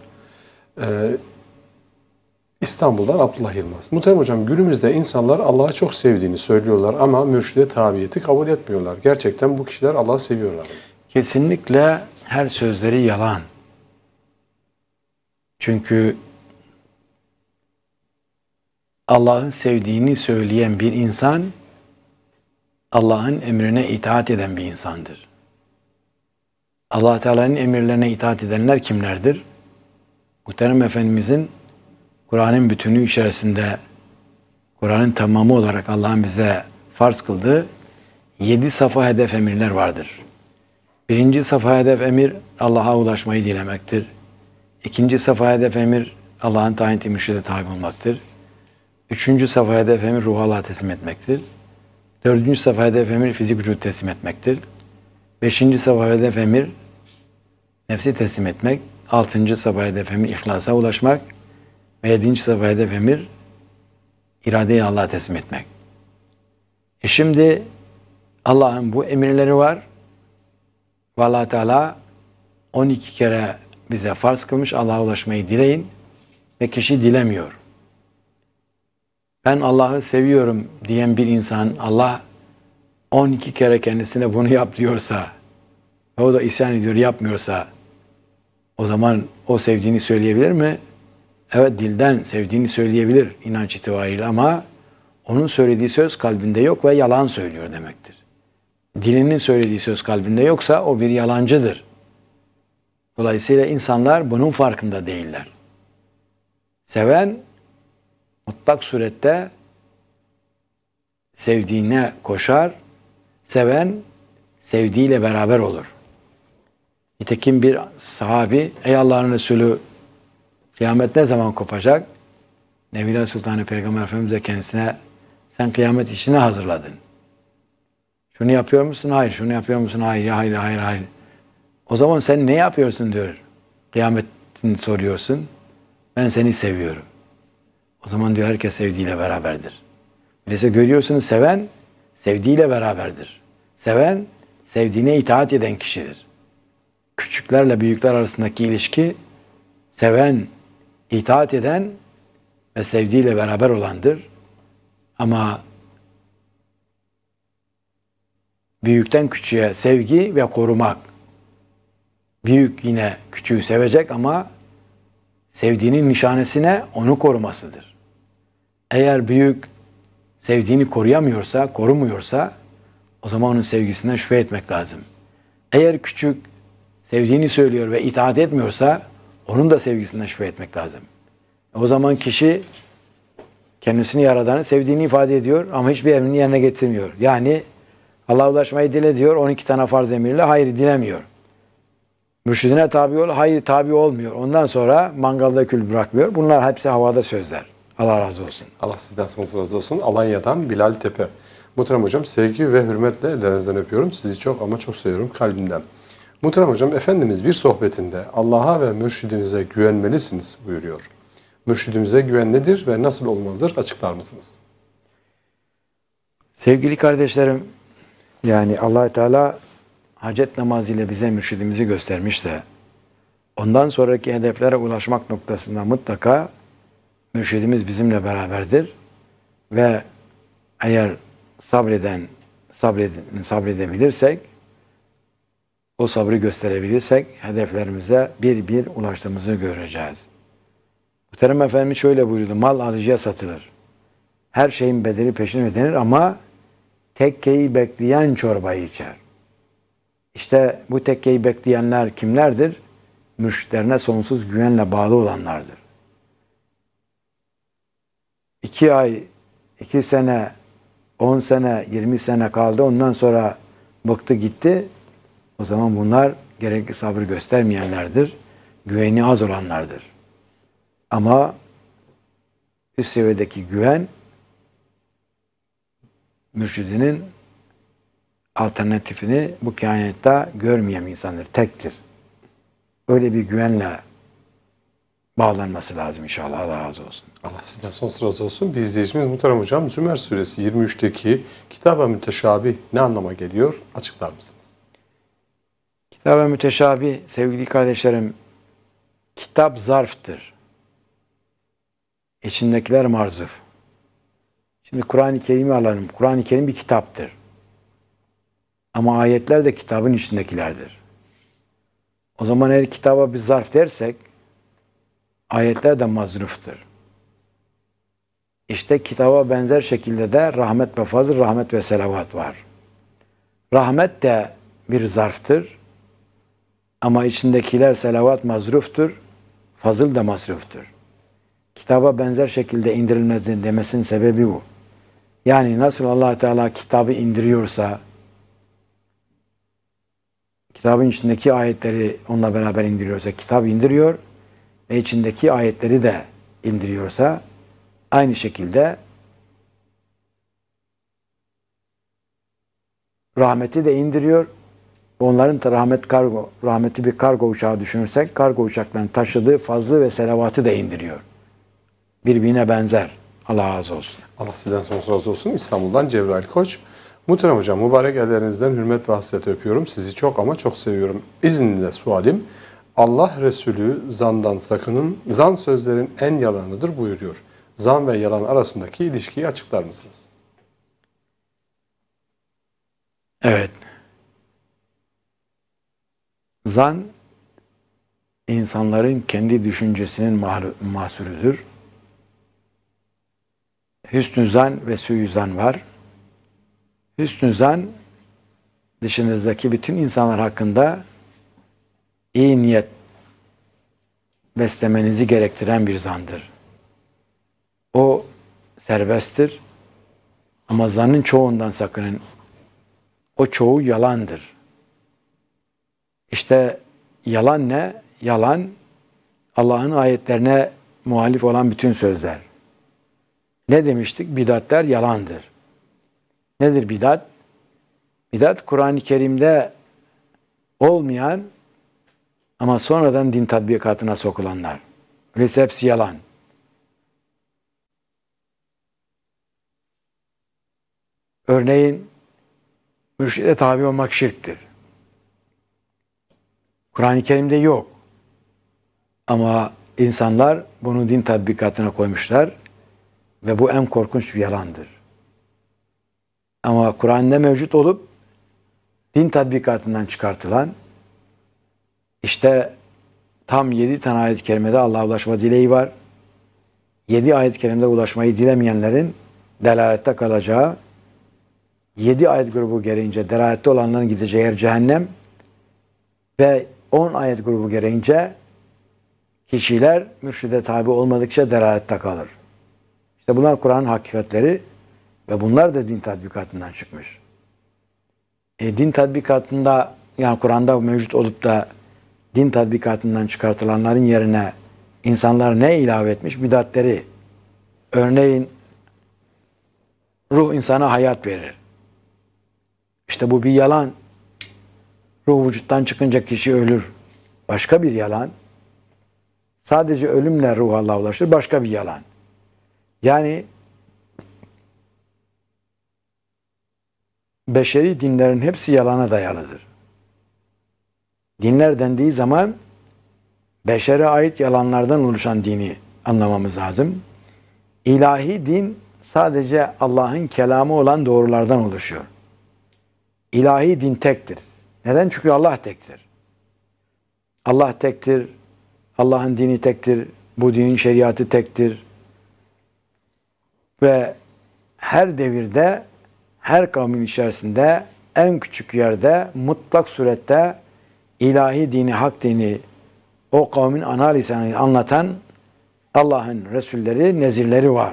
İstanbul'dan Abdullah Yılmaz. Muhterem hocam, günümüzde insanlar Allah'ı çok sevdiğini söylüyorlar ama mürşide tabiyeti kabul etmiyorlar. Gerçekten bu kişiler Allah'ı seviyorlar. Kesinlikle her sözleri yalan. Çünkü Allah'ı sevdiğini söyleyen bir insan Allah'ın emrine itaat eden bir insandır. Allah Teala'nın emirlerine itaat edenler kimlerdir? Muhterem Efendimizin Kur'an'ın bütünü içerisinde Kur'an'ın tamamı olarak Allah'ın bize farz kıldığı 7 safa hedef emirler vardır. Birinci safa hedef emir Allah'a ulaşmayı dilemektir. İkinci safa hedef emir Allah'ın tayin ettiği mürşide tabi olmaktır. Üçüncü safa hedef emir ruhu Allah'a teslim etmektir. Dördüncü safa hedef emir fizik vücudu teslim etmektir. Beşinci safa hedef emir nefsi teslim etmek. Altıncı safa hedef emir ihlasa ulaşmak. Ve yedinci safa hedef emir iradeyi Allah'a teslim etmek. Şimdi Allah'ın bu emirleri var. Ve Allah Teala 12 kere bize farz kılmış Allah'a ulaşmayı dileyin. Ve kişi dilemiyor. Ben Allah'ı seviyorum diyen bir insan Allah 12 kere kendisine bunu yap diyorsa ve o da isyan ediyor yapmıyorsa o zaman o sevdiğini söyleyebilir mi? Evet, dilden sevdiğini söyleyebilir inanç itibariyle ama onun söylediği söz kalbinde yok ve yalan söylüyor demektir. Dilinin söylediği söz kalbinde yoksa o bir yalancıdır. Dolayısıyla insanlar bunun farkında değiller. Seven mutlak surette sevdiğine koşar, seven sevdiğiyle beraber olur. Nitekim bir sahabi, ey Allah'ın Resulü, kıyamet ne zaman kopacak? Nebiler Sultanı Peygamber Efendimiz de kendisine sen kıyamet işini hazırladın. Şunu yapıyor musun? Hayır. Şunu yapıyor musun? Hayır. Hayır. Hayır. Hayır. O zaman sen ne yapıyorsun diyor. Kıyametini soruyorsun. Ben seni seviyorum. O zaman diyor herkes sevdiğiyle beraberdir. Öyleyse görüyorsunuz seven sevdiğiyle beraberdir. Seven sevdiğine itaat eden kişidir. Küçüklerle büyükler arasındaki ilişki seven, itaat eden ve sevdiğiyle beraber olandır. Ama büyükten küçüğe sevgi ve korumak. Büyük yine küçüğü sevecek ama Sevdiğinin nişanesine onu korumasıdır. Eğer büyük sevdiğini koruyamıyorsa, korumuyorsa o zaman onun sevgisinden şüphe etmek lazım. Eğer küçük sevdiğini söylüyor ve itaat etmiyorsa onun da sevgisinden şüphe etmek lazım. O zaman kişi kendisini yaradanı sevdiğini ifade ediyor ama hiçbir emrini yerine getirmiyor. Yani Allah'a ulaşmayı dile diyor, 12 tane farz emirle, hayır dilemiyor. Mürşidine tabi ol, hayır tabi olmuyor. Ondan sonra mangalda kül bırakmıyor. Bunlar hepsi havada sözler. Allah razı olsun. Allah sizden sonsuz razı olsun. Alanya'dan Bilal Tepe. Muhterem hocam, sevgi ve hürmetle ellerinizden öpüyorum. Sizi çok ama çok seviyorum kalbimden. Muhterem hocam, Efendimiz bir sohbetinde Allah'a ve mürşidinize güvenmelisiniz buyuruyor. Mürşidimize güven nedir ve nasıl olmalıdır, açıklar mısınız? Sevgili kardeşlerim, yani Allah Teala hacet namazıyla bize mürşidimizi göstermişse, ondan sonraki hedeflere ulaşmak noktasında mutlaka mürşidimiz bizimle beraberdir ve eğer sabredebilirsek, o sabrı gösterebilirsek hedeflerimize bir bir ulaştığımızı göreceğiz. Muhterem Efendimiz şöyle buyurdu: mal alıcıya satılır. Her şeyin bedeli peşin ödenir ama tekkeyi bekleyen çorbayı içer. İşte bu tekkeyi bekleyenler kimlerdir? Mürşitlerine sonsuz güvenle bağlı olanlardır. 2 ay, 2 sene, 10 sene, 20 sene kaldı. Ondan sonra bıktı gitti. O zaman bunlar gerekli sabrı göstermeyenlerdir. Güveni az olanlardır. Ama üst seviyedeki güven mürşidinin alternatifini bu kainatta görmeyen insandır. Tektir. Öyle bir güvenle bağlanması lazım inşallah. Allah razı olsun. Allah sizden sonsuz razı olsun. Bir izleyicimiz Muhterem hocam, Zümer suresi 23'teki kitap-ı müteşabih ne anlama geliyor? Açıklar mısınız? Kitap-ı müteşabih sevgili kardeşlerim, kitap zarftır. İçindekiler marzuf. Şimdi Kur'an-ı Kerim'i alalım. Kur'an-ı Kerim bir kitaptır. Ama ayetler de kitabın içindekilerdir. O zaman eğer kitaba bir zarf dersek, ayetler de mazruftur. İşte kitaba benzer şekilde de rahmet ve fazıl, rahmet ve selavat var. Rahmet de bir zarftır. Ama içindekiler selavat mazruftur, fazıl da masruftur. Kitaba benzer şekilde indirilmez demesinin sebebi bu. Yani nasıl Allah Teala kitabı indiriyorsa, kitabın içindeki ayetleri onunla beraber indiriyorsa, kitap indiriyor ve içindeki ayetleri de indiriyorsa, aynı şekilde rahmeti de indiriyor. Onların da rahmeti bir kargo uçağı düşünürsek, kargo uçaklarının taşıdığı fazlı ve selavatı da indiriyor. Birbirine benzer. Allah razı olsun. Allah sizden sonsuz razı olsun. İstanbul'dan Cebrail Koç. Muhterem hocam, mübarek ellerinizden hürmet ve hasret öpüyorum. Sizi çok ama çok seviyorum. İzninizle sualim: Allah Resulü zandan sakının, zan sözlerin en yalanıdır buyuruyor. Zan ve yalan arasındaki ilişkiyi açıklar mısınız? Evet. Zan, insanların kendi düşüncesinin mahsurudur. Hüsnü zan ve suyu zan var. Hüsnü zan, dışınızdaki bütün insanlar hakkında iyi niyet beslemenizi gerektiren bir zandır. O serbesttir. Ama zannın çoğundan sakının. O çoğu yalandır. İşte yalan ne? Yalan, Allah'ın ayetlerine muhalif olan bütün sözler. Ne demiştik? Bidatler yalandır. Nedir bidat? Bidat, Kur'an-ı Kerim'de olmayan ama sonradan din tatbikatına sokulanlar. Öyleyse hepsi yalan. Örneğin, mürşide tabi olmak şirktir. Kur'an-ı Kerim'de yok. Ama insanlar bunu din tatbikatına koymuşlar ve bu en korkunç bir yalandır. Ama Kur'an'da mevcut olup din tatbikatından çıkartılan, işte tam 7 tane ayet-i kerimede Allah'a ulaşma dileği var. 7 ayet-i kerimede ulaşmayı dilemeyenlerin delalette kalacağı, 7 ayet grubu gereğince delalette olanların gideceği yer cehennem ve 10 ayet grubu gereğince kişiler mürşide tabi olmadıkça delalette kalır. İşte bunlar Kur'an'ın hakikatleri ve bunlar da din tatbikatından çıkmış. Din tatbikatında, yani Kur'an'da mevcut olup da din tatbikatından çıkartılanların yerine insanlar ne ilave etmiş? Bidatleri. Örneğin ruh insana hayat verir. İşte bu bir yalan. Ruh vücuttan çıkınca kişi ölür. Başka bir yalan. Sadece ölümle ruh Allah'a ulaşır. Başka bir yalan. Yani beşeri dinlerin hepsi yalana dayalıdır. Dinler dendiği zaman beşere ait yalanlardan oluşan dini anlamamız lazım. İlahi din sadece Allah'ın kelamı olan doğrulardan oluşuyor. İlahi din tektir. Neden? Çünkü Allah tektir. Allah tektir. Allah'ın dini tektir. Bu dinin şeriatı tektir. Ve her devirde, her kavmin içerisinde, en küçük yerde, mutlak surette ilahi dini, hak dini, o kavmin ana lisanını anlatan Allah'ın Resulleri, nezirleri var.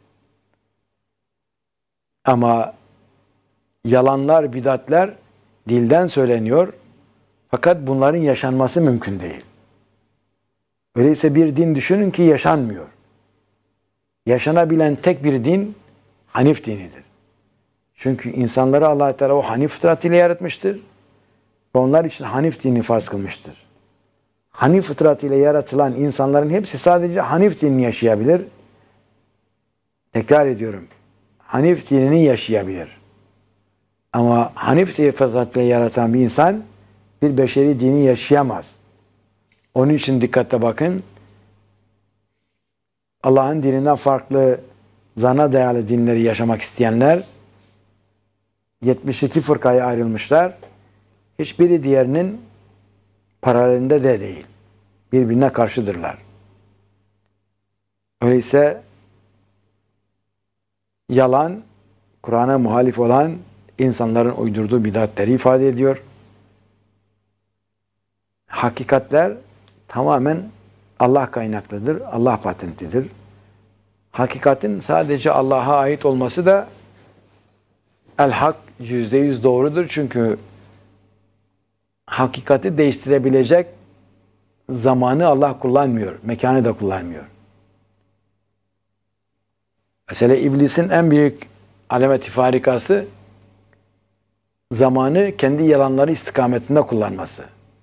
Ama yalanlar, bidatler dilden söyleniyor. Fakat bunların yaşanması mümkün değil. Öyleyse bir din düşünün ki yaşanmıyor. Yaşanabilen tek bir din Hanif dinidir. Çünkü insanları Allah Teala o Hanif fıtratıyla yaratmıştır. Ve onlar için Hanif dini farz kılmıştır. Hanif fıtratıyla yaratılan insanların hepsi sadece Hanif dinini yaşayabilir. Tekrar ediyorum. Hanif dinini yaşayabilir. Ama Hanif fıtratıyla yaratan bir insan bir beşeri dini yaşayamaz. Onun için dikkatle bakın. Allah'ın dininden farklı zana dayalı dinleri yaşamak isteyenler 72 fırkaya ayrılmışlar. Hiçbiri diğerinin paralelinde de değil. Birbirine karşıdırlar. Öyleyse yalan, Kur'an'a muhalif olan insanların uydurduğu bidatleri ifade ediyor. Hakikatler tamamen Allah kaynaklıdır, Allah patentidir. Hakikatin sadece Allah'a ait olması da el-hak %100 doğrudur. Çünkü hakikati değiştirebilecek zamanı Allah kullanmıyor, mekanı da kullanmıyor. Mesela iblisin en büyük alamet-i farikası zamanı kendi yalanları istikametinde kullanması.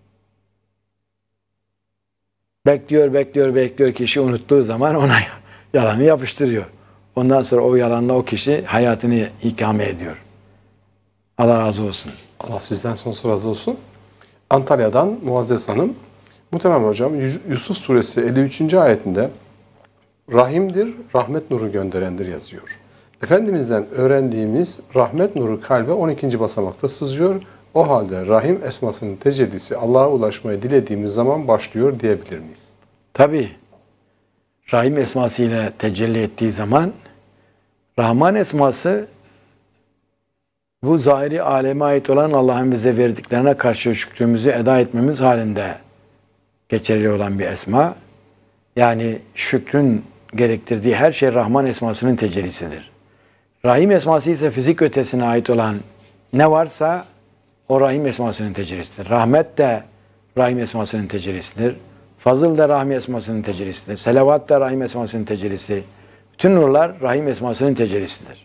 Bekliyor kişi unuttuğu zaman ona yalanı yapıştırıyor. Ondan sonra o yalanla o kişi hayatını ikame ediyor. Allah razı olsun. Allah sizden sonsuz razı olsun. Antalya'dan Muazzez Hanım. Muhterem hocam, Yusuf suresi 53. ayetinde Rahim'dir, rahmet nuru gönderendir yazıyor. Efendimiz'den öğrendiğimiz rahmet nuru kalbe 12. basamakta sızıyor. O halde Rahim esmasının tecellisi Allah'a ulaşmayı dilediğimiz zaman başlıyor diyebilir miyiz? Tabii. Rahim esması ile tecelli ettiği zaman Rahman esması bu zahiri aleme ait olan Allah'ın bize verdiklerine karşı şükrümüzü eda etmemiz halinde geçerli olan bir esma. Yani şükrün gerektirdiği her şey Rahman esmasının tecellisidir. Rahim esması ise fizik ötesine ait olan ne varsa o Rahim esmasının tecellisidir. Rahmet de Rahim esmasının tecellisidir. Fazıl da Rahim esmasının tecellisidir. Selavat da Rahim esmasının tecellisi. Bütün nurlar Rahim esmasının tecellisidir.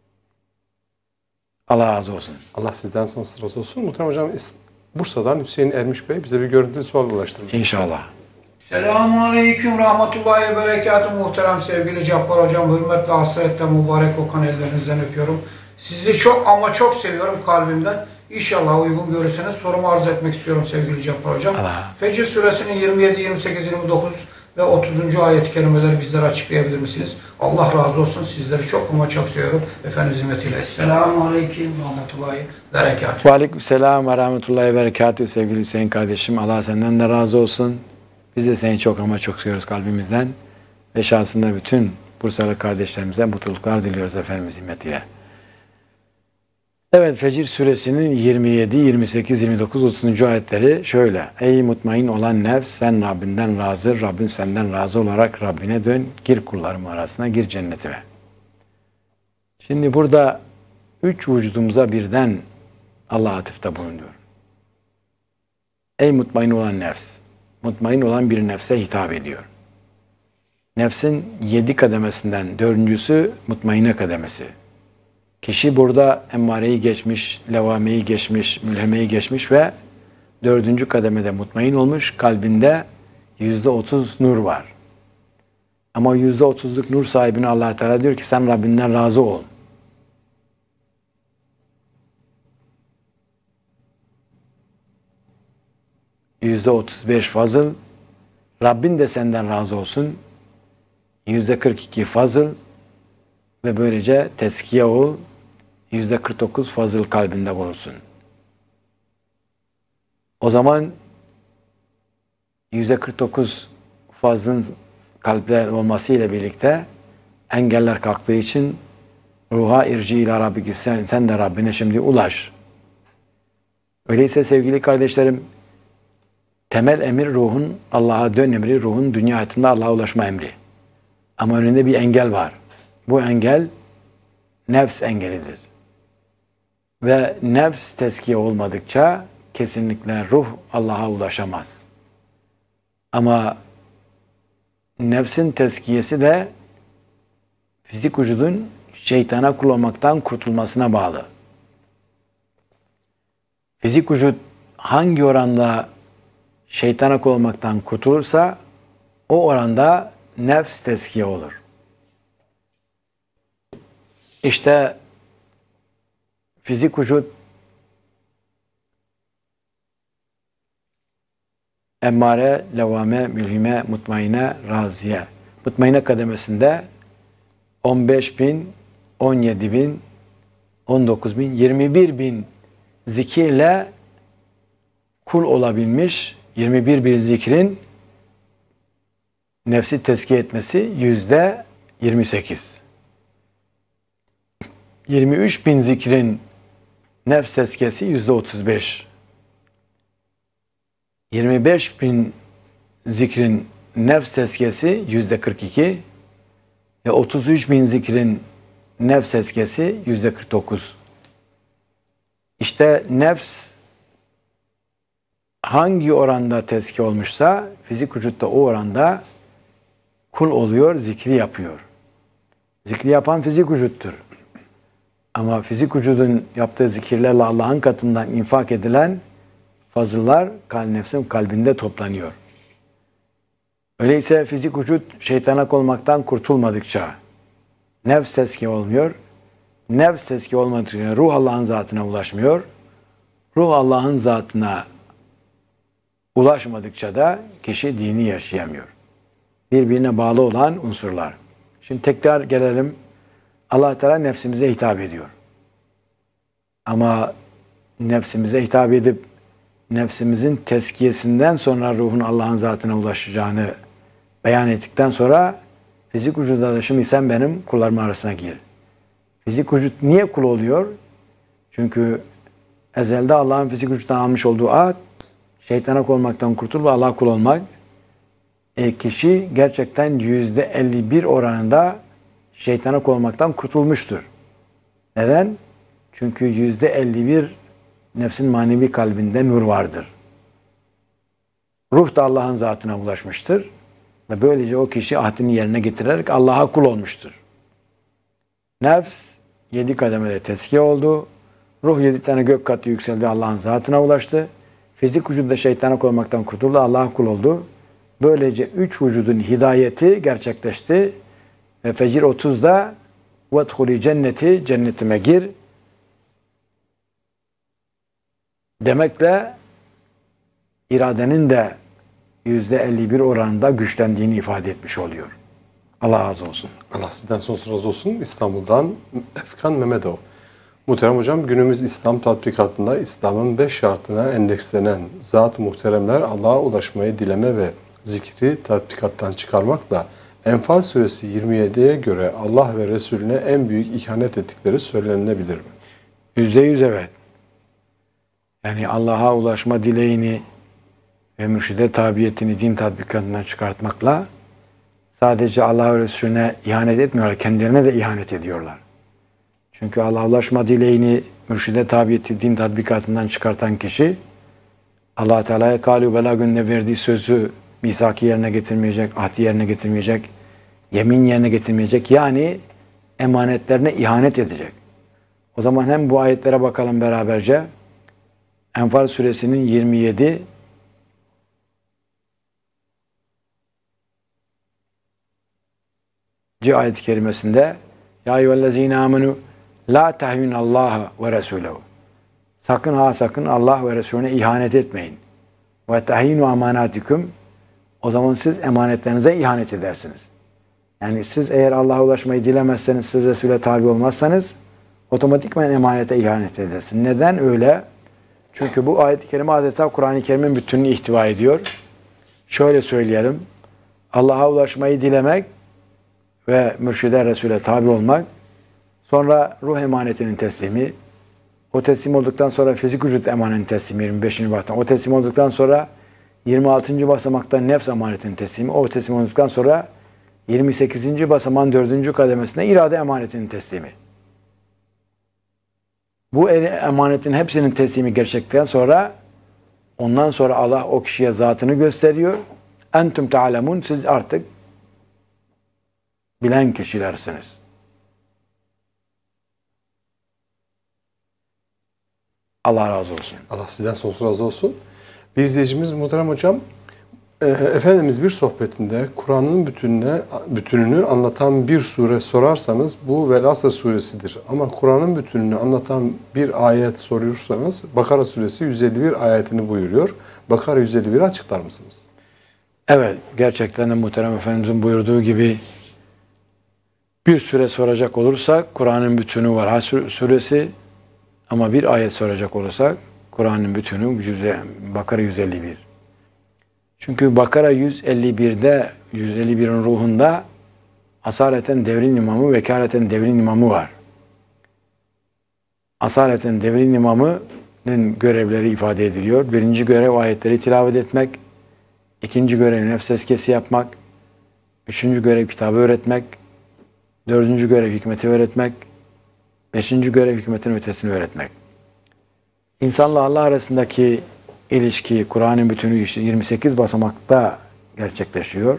Allah razı olsun. Allah sizden sonsuz razı olsun. Muhterem hocam, Bursa'dan Hüseyin Ermiş Bey bize bir görüntülü sual ulaştırmış. İnşallah. Selamun Aleyküm, Rahmetullahi ve Berekatuhu. Muhterem sevgili Cabbar Hocam, hürmetle, hasretle mübarek Okan ellerinizden öpüyorum. Sizi çok ama çok seviyorum kalbimden. İnşallah uygun görürseniz sorumu arz etmek istiyorum sevgili Cabbar Hocam. Fecr suresinin 27, 28, 29 ve 30. ayet-i kerimeleri bizlere açıklayabilir misiniz? Allah razı olsun. Sizleri çok ama çok seviyorum. Efendimiz hizmetiyle. Esselamu Aleyküm, Rahmetullahi ve Berekatuhu. Ve Aleykümselam ve Rahmetullahi ve Berekatuhu sevgili Hüseyin kardeşim. Allah senden de razı olsun. Biz de seni çok ama çok seviyoruz kalbimizden. Ve şahsında bütün Bursalı kardeşlerimize mutluluklar diliyoruz Efendimiz himmetine. Evet, Fecir suresinin 27, 28, 29, 30. ayetleri şöyle. Ey mutmain olan nefs, sen Rabbinden razı, Rabbin senden razı olarak Rabbine dön, gir kullarım arasına, gir cennetime. Şimdi burada 3 vücudumuza birden Allah atıfta bulunuyor. Ey mutmain olan nefs, mutmain olan bir nefse hitap ediyor. Nefsin 7 kademesinden 4.'sü mutmaine kademesi. Kişi burada emmareyi geçmiş, levameyi geçmiş, mülhemeyi geçmiş ve 4. kademede mutmain olmuş. Kalbinde %30 nur var. Ama %30'luk nur sahibine Allah Teala diyor ki sen Rabbinden razı ol. %35 fazıl, Rabbin de senden razı olsun. %42 fazıl ve böylece teskiye ol. %49 fazıl kalbinde bulunsun. O zaman %49 fazlın kalpte olmasıyla birlikte engeller kalktığı için ruha irci ila rabbiki, sen de Rabbine şimdi ulaş. Öyleyse sevgili kardeşlerim, temel emir ruhun Allah'a dön emri, ruhun dünya hayatında Allah'a ulaşma emri. Ama önünde bir engel var. Bu engel nefs engelidir. Ve nefs teskiye olmadıkça kesinlikle ruh Allah'a ulaşamaz. Ama nefsin teskiyesi de fizik vücudun şeytana kul olmaktan kurtulmasına bağlı. Fizik vücut hangi oranda şeytana kul olmaktan kurtulursa o oranda nefs teskiye olur. İşte fizik vücut emmare, levame, mülhime, mutmaine, raziye. Mutmaine kademesinde 15.000, 17.000, 19.000, 21.000 zikirle kul olabilmiş. 21.000 zikrin nefsi tezkiye etmesi %28. 23.000 zikrin nefs tezkiyesi %35. 25.000 zikrin nefs tezkiyesi %42 ve 33.000 zikrin nefs tezkiyesi %49. İşte nefs hangi oranda tezkiye olmuşsa fizik vücutta o oranda kul oluyor, zikri yapıyor. Zikri yapan fizik vücuttur. Ama fizik vücudun yaptığı zikirlerle Allah'ın katından infak edilen fazıllar nefsin kalbinde toplanıyor. Öyleyse fizik vücut şeytana olmaktan kurtulmadıkça nefs teskiye olmuyor. Nefs teskiye olmadıkça ruh Allah'ın zatına ulaşmıyor. Ruh Allah'ın zatına ulaşmadıkça da kişi dini yaşayamıyor. Birbirine bağlı olan unsurlar. Şimdi tekrar gelelim. Allah Teala nefsimize hitap ediyor. Ama nefsimize hitap edip nefsimizin tezkiyesinden sonra ruhun Allah'ın zatına ulaşacağını beyan ettikten sonra fizik vücuda da şimdi sen benim kullarım arasına gir. Fizik vücut niye kul oluyor? Çünkü ezelde Allah'ın fizik vücuttan almış olduğu ahd şeytana kul olmaktan kurtulup Allah'a kul olmak. Kişi gerçekten %51 oranında şeytana kul olmaktan kurtulmuştur. Neden? Çünkü %51 nefsin manevi kalbinde nur vardır. Ruh da Allah'ın zatına ulaşmıştır. Ve böylece o kişi ahdini yerine getirerek Allah'a kul olmuştur. Nefs 7 kademede tezkiye oldu. Ruh 7 tane gök katı yükseldi, Allah'ın zatına ulaştı. Fizik vücudda şeytana kul olmaktan kurtuldu, Allah'a kul oldu. Böylece 3 vücudun hidayeti gerçekleşti. Ve Fecir 30'da وَدْخُلِ cenneti, cennetime gir demekle iradenin de %51 oranında güçlendiğini ifade etmiş oluyor. Allah razı olsun. Allah sizden sonsuz razı olsun. İstanbul'dan Efkan Mehmetov. Muhterem hocam, günümüz İslam tatbikatında İslam'ın 5 şartına endekslenen zat-ı muhteremler Allah'a ulaşmayı dileme ve zikri tatbikattan çıkarmakla Enfal suresi 27'ye göre Allah ve Resulüne en büyük ihanet ettikleri söylenilebilir mi? %100 evet. Yani Allah'a ulaşma dileğini ve mürşide tabiyetini din tatbikatından çıkartmakla sadece Allah ve Resulüne ihanet etmiyorlar, kendilerine de ihanet ediyorlar. Çünkü Allah'a ulaşma dileğini, mürşide tabiyeti din tatbikatından çıkartan kişi Allah Teala'ya kâlû belâ gününe verdiği sözü misaki yerine getirmeyecek, ahdi yerine getirmeyecek, yemin yerine getirmeyecek. Yani emanetlerine ihanet edecek. O zaman hem bu ayetlere bakalım beraberce. Enfal suresinin 27 ayet-i kerimesinde Ya eyyühellezine amenu la tehvinallaha ve resulehu. Sakın ha sakın Allah ve Resulüne ihanet etmeyin. Ve tehinu amanatikum. O zaman siz emanetlerinize ihanet edersiniz. Yani siz eğer Allah'a ulaşmayı dilemezseniz, siz Resul'e tabi olmazsanız otomatikman emanete ihanet edersiniz. Neden öyle? Çünkü bu ayet-i kerime adeta Kur'an-ı Kerim'in bütününü ihtiva ediyor. Şöyle söyleyelim. Allah'a ulaşmayı dilemek ve mürşide Resul'e tabi olmak, sonra ruh emanetinin teslimi, o teslim olduktan sonra fizik vücut emanetinin teslimi 25. basamaktan, o teslim olduktan sonra 26. basamaktan nefs emanetinin teslimi, o teslim olduktan sonra 28. basamağın 4. kademesinde irade emanetinin teslimi. Bu emanetin hepsinin teslimi gerçekten sonra ondan sonra Allah o kişiye zatını gösteriyor. Entum ta'lemun, siz artık bilen kişilersiniz. Allah razı olsun. Allah sizden sonsuz razı olsun. Bir izleyicimiz muhterem hocam, Efendimiz bir sohbetinde Kur'an'ın bütününü anlatan bir sure sorarsanız bu Vel-Asr suresidir. Ama Kur'an'ın bütününü anlatan bir ayet soruyorsanız Bakara suresi 151 ayetini buyuruyor. Bakara 151'i açıklar mısınız? Evet, gerçekten de muhterem Efendimizin buyurduğu gibi bir süre soracak olursak Kur'an'ın bütünü var Haşr suresi, ama bir ayet soracak olursak Kur'an'ın bütünü Bakara 151. Çünkü Bakara 151'de 151'in ruhunda asaleten devrin imamı, vekaleten devrin imamı var. Asaleten devrin imamının görevleri ifade ediliyor. Birinci görev ayetleri tilavet etmek, ikinci görev nefs tezkiyesi yapmak, üçüncü görev kitabı öğretmek, dördüncü görev hikmeti öğretmek, beşinci görev hikmetin ötesini öğretmek. İnsanla Allah arasındaki ilişki, Kur'an'ın bütünü 28 basamakta gerçekleşiyor.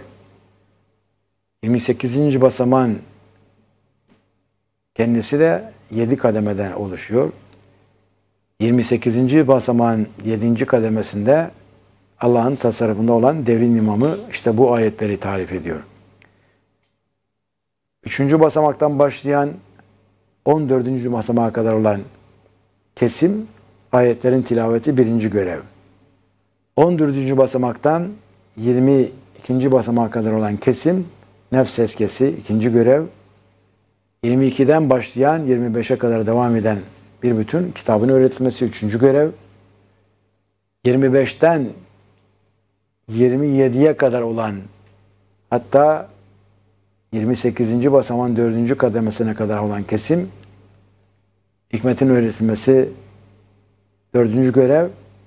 28. basamağın kendisi de 7 kademeden oluşuyor. 28. basamağın 7. kademesinde Allah'ın tasarrufunda olan devrin imamı işte bu ayetleri tarif ediyor. 3. basamaktan başlayan 14. basamağa kadar olan kesim ayetlerin tilaveti birinci görev. 14. basamaktan 22. basamağa kadar olan kesim nefs tezkiyesi ikinci görev. 22'den başlayan 25'e kadar devam eden bir bütün kitabın öğretilmesi üçüncü görev. 25'ten 27'ye kadar olan hatta 28. basamağın 4. kademesine kadar olan kesim hikmetin öğretilmesi 4. görev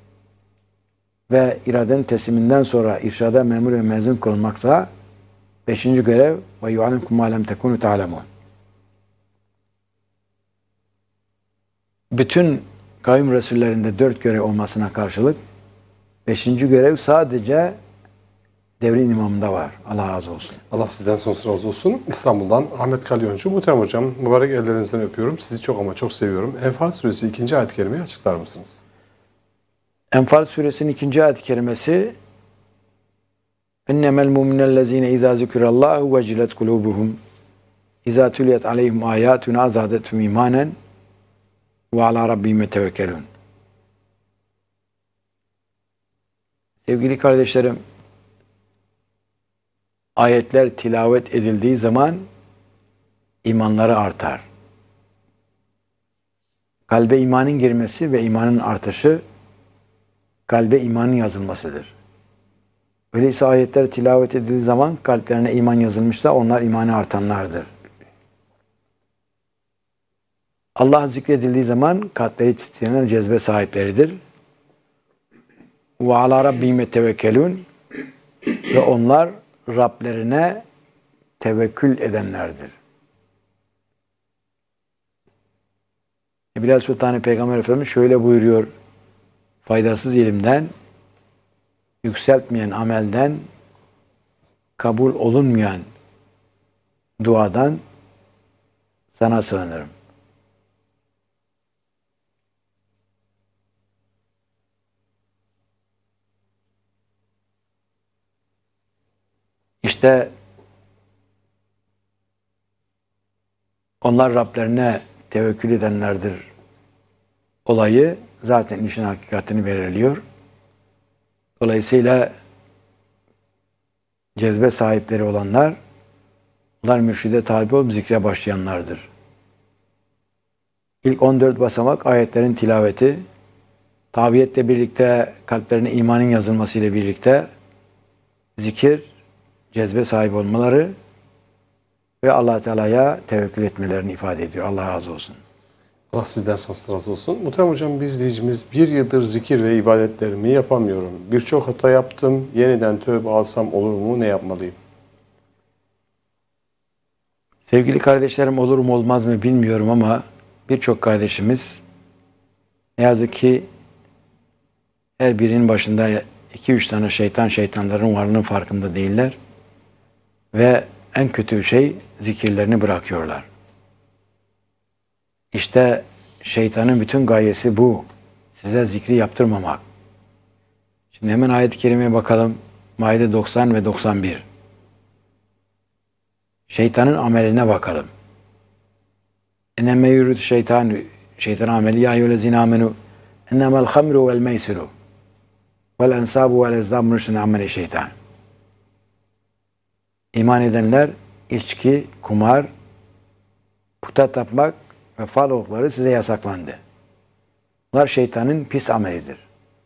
ve iradenin tesliminden sonra irşada memur ve mezun kılınmaksa 5. görev ve yu'alimkum ma lem tekunu ta'lemun. Bütün kavim resullerinde 4 görev olmasına karşılık 5. görev sadece devrin imamında var. Allah razı olsun. Allah sizden sonsuz razı olsun. İstanbul'dan Ahmet Kalyoncu. Muhterem hocam, mübarek ellerinizden öpüyorum. Sizi çok ama çok seviyorum. Enfal suresi 2. ayet-i kerimeyi açıklar mısınız? Enfal suresinin 2. ayet-i kerimesi İnnemel mu'minellezine izâ zikirallahu vecilet kulûbuhum izâ tüliyet aleyhim âyâtuna zâdethum îmânen ve alâ rabbihim yetevekkelûn. Sevgili kardeşlerim, ayetler tilavet edildiği zaman imanları artar. Kalbe imanın girmesi ve imanın artışı kalbe imanın yazılmasıdır. Öyleyse ayetler tilavet edildiği zaman kalplerine iman yazılmışsa onlar imanı artanlardır. Allah zikredildiği zaman kalpleri titreyen cezbe sahipleridir. Ve ala rabbihim yetevekkelun, ve onlar Rablerine tevekkül edenlerdir. Bilal Sultan Peygamber Efendimiz şöyle buyuruyor: faydasız ilimden, yükseltmeyen amelden, kabul olunmayan duadan sana sığınırım. İşte onlar Rablerine tevekkül edenlerdir olayı zaten işin hakikatini belirliyor. Dolayısıyla cezbe sahipleri olanlar, onlar mürşide tabi olup zikre başlayanlardır. İlk 14 basamak ayetlerin tilaveti, tabiyetle birlikte kalplerine imanın yazılmasıyla birlikte zikir, cezbe sahibi olmaları ve Allah Teala'ya tevekkül etmelerini ifade ediyor. Allah razı olsun. Allah sizden sonsuz razı olsun. Muhterem hocam, bir izleyicimiz, bir yıldır zikir ve ibadetlerimi yapamıyorum. Birçok hata yaptım. Yeniden tövbe alsam olur mu? Ne yapmalıyım? Sevgili kardeşlerim, olur mu olmaz mı bilmiyorum ama birçok kardeşimiz ne yazık ki her birinin başında 2-3 tane şeytanların varlığının farkında değiller. Ve en kötü şey, zikirlerini bırakıyorlar. İşte şeytanın bütün gayesi bu. Size zikri yaptırmamak. Şimdi hemen ayet-i kerimeye bakalım. Maide 90 ve 91. Şeytanın ameline bakalım. Enneme yürüdü şeytan ameli ya eyyühellezine amenu ennemel hamru vel meysiru vel ensabu vel ezdam rüştün ameli şeytan. İman edenler, içki, kumar, puta tapmak ve fal okları size yasaklandı. Bunlar şeytanın pis amelidir.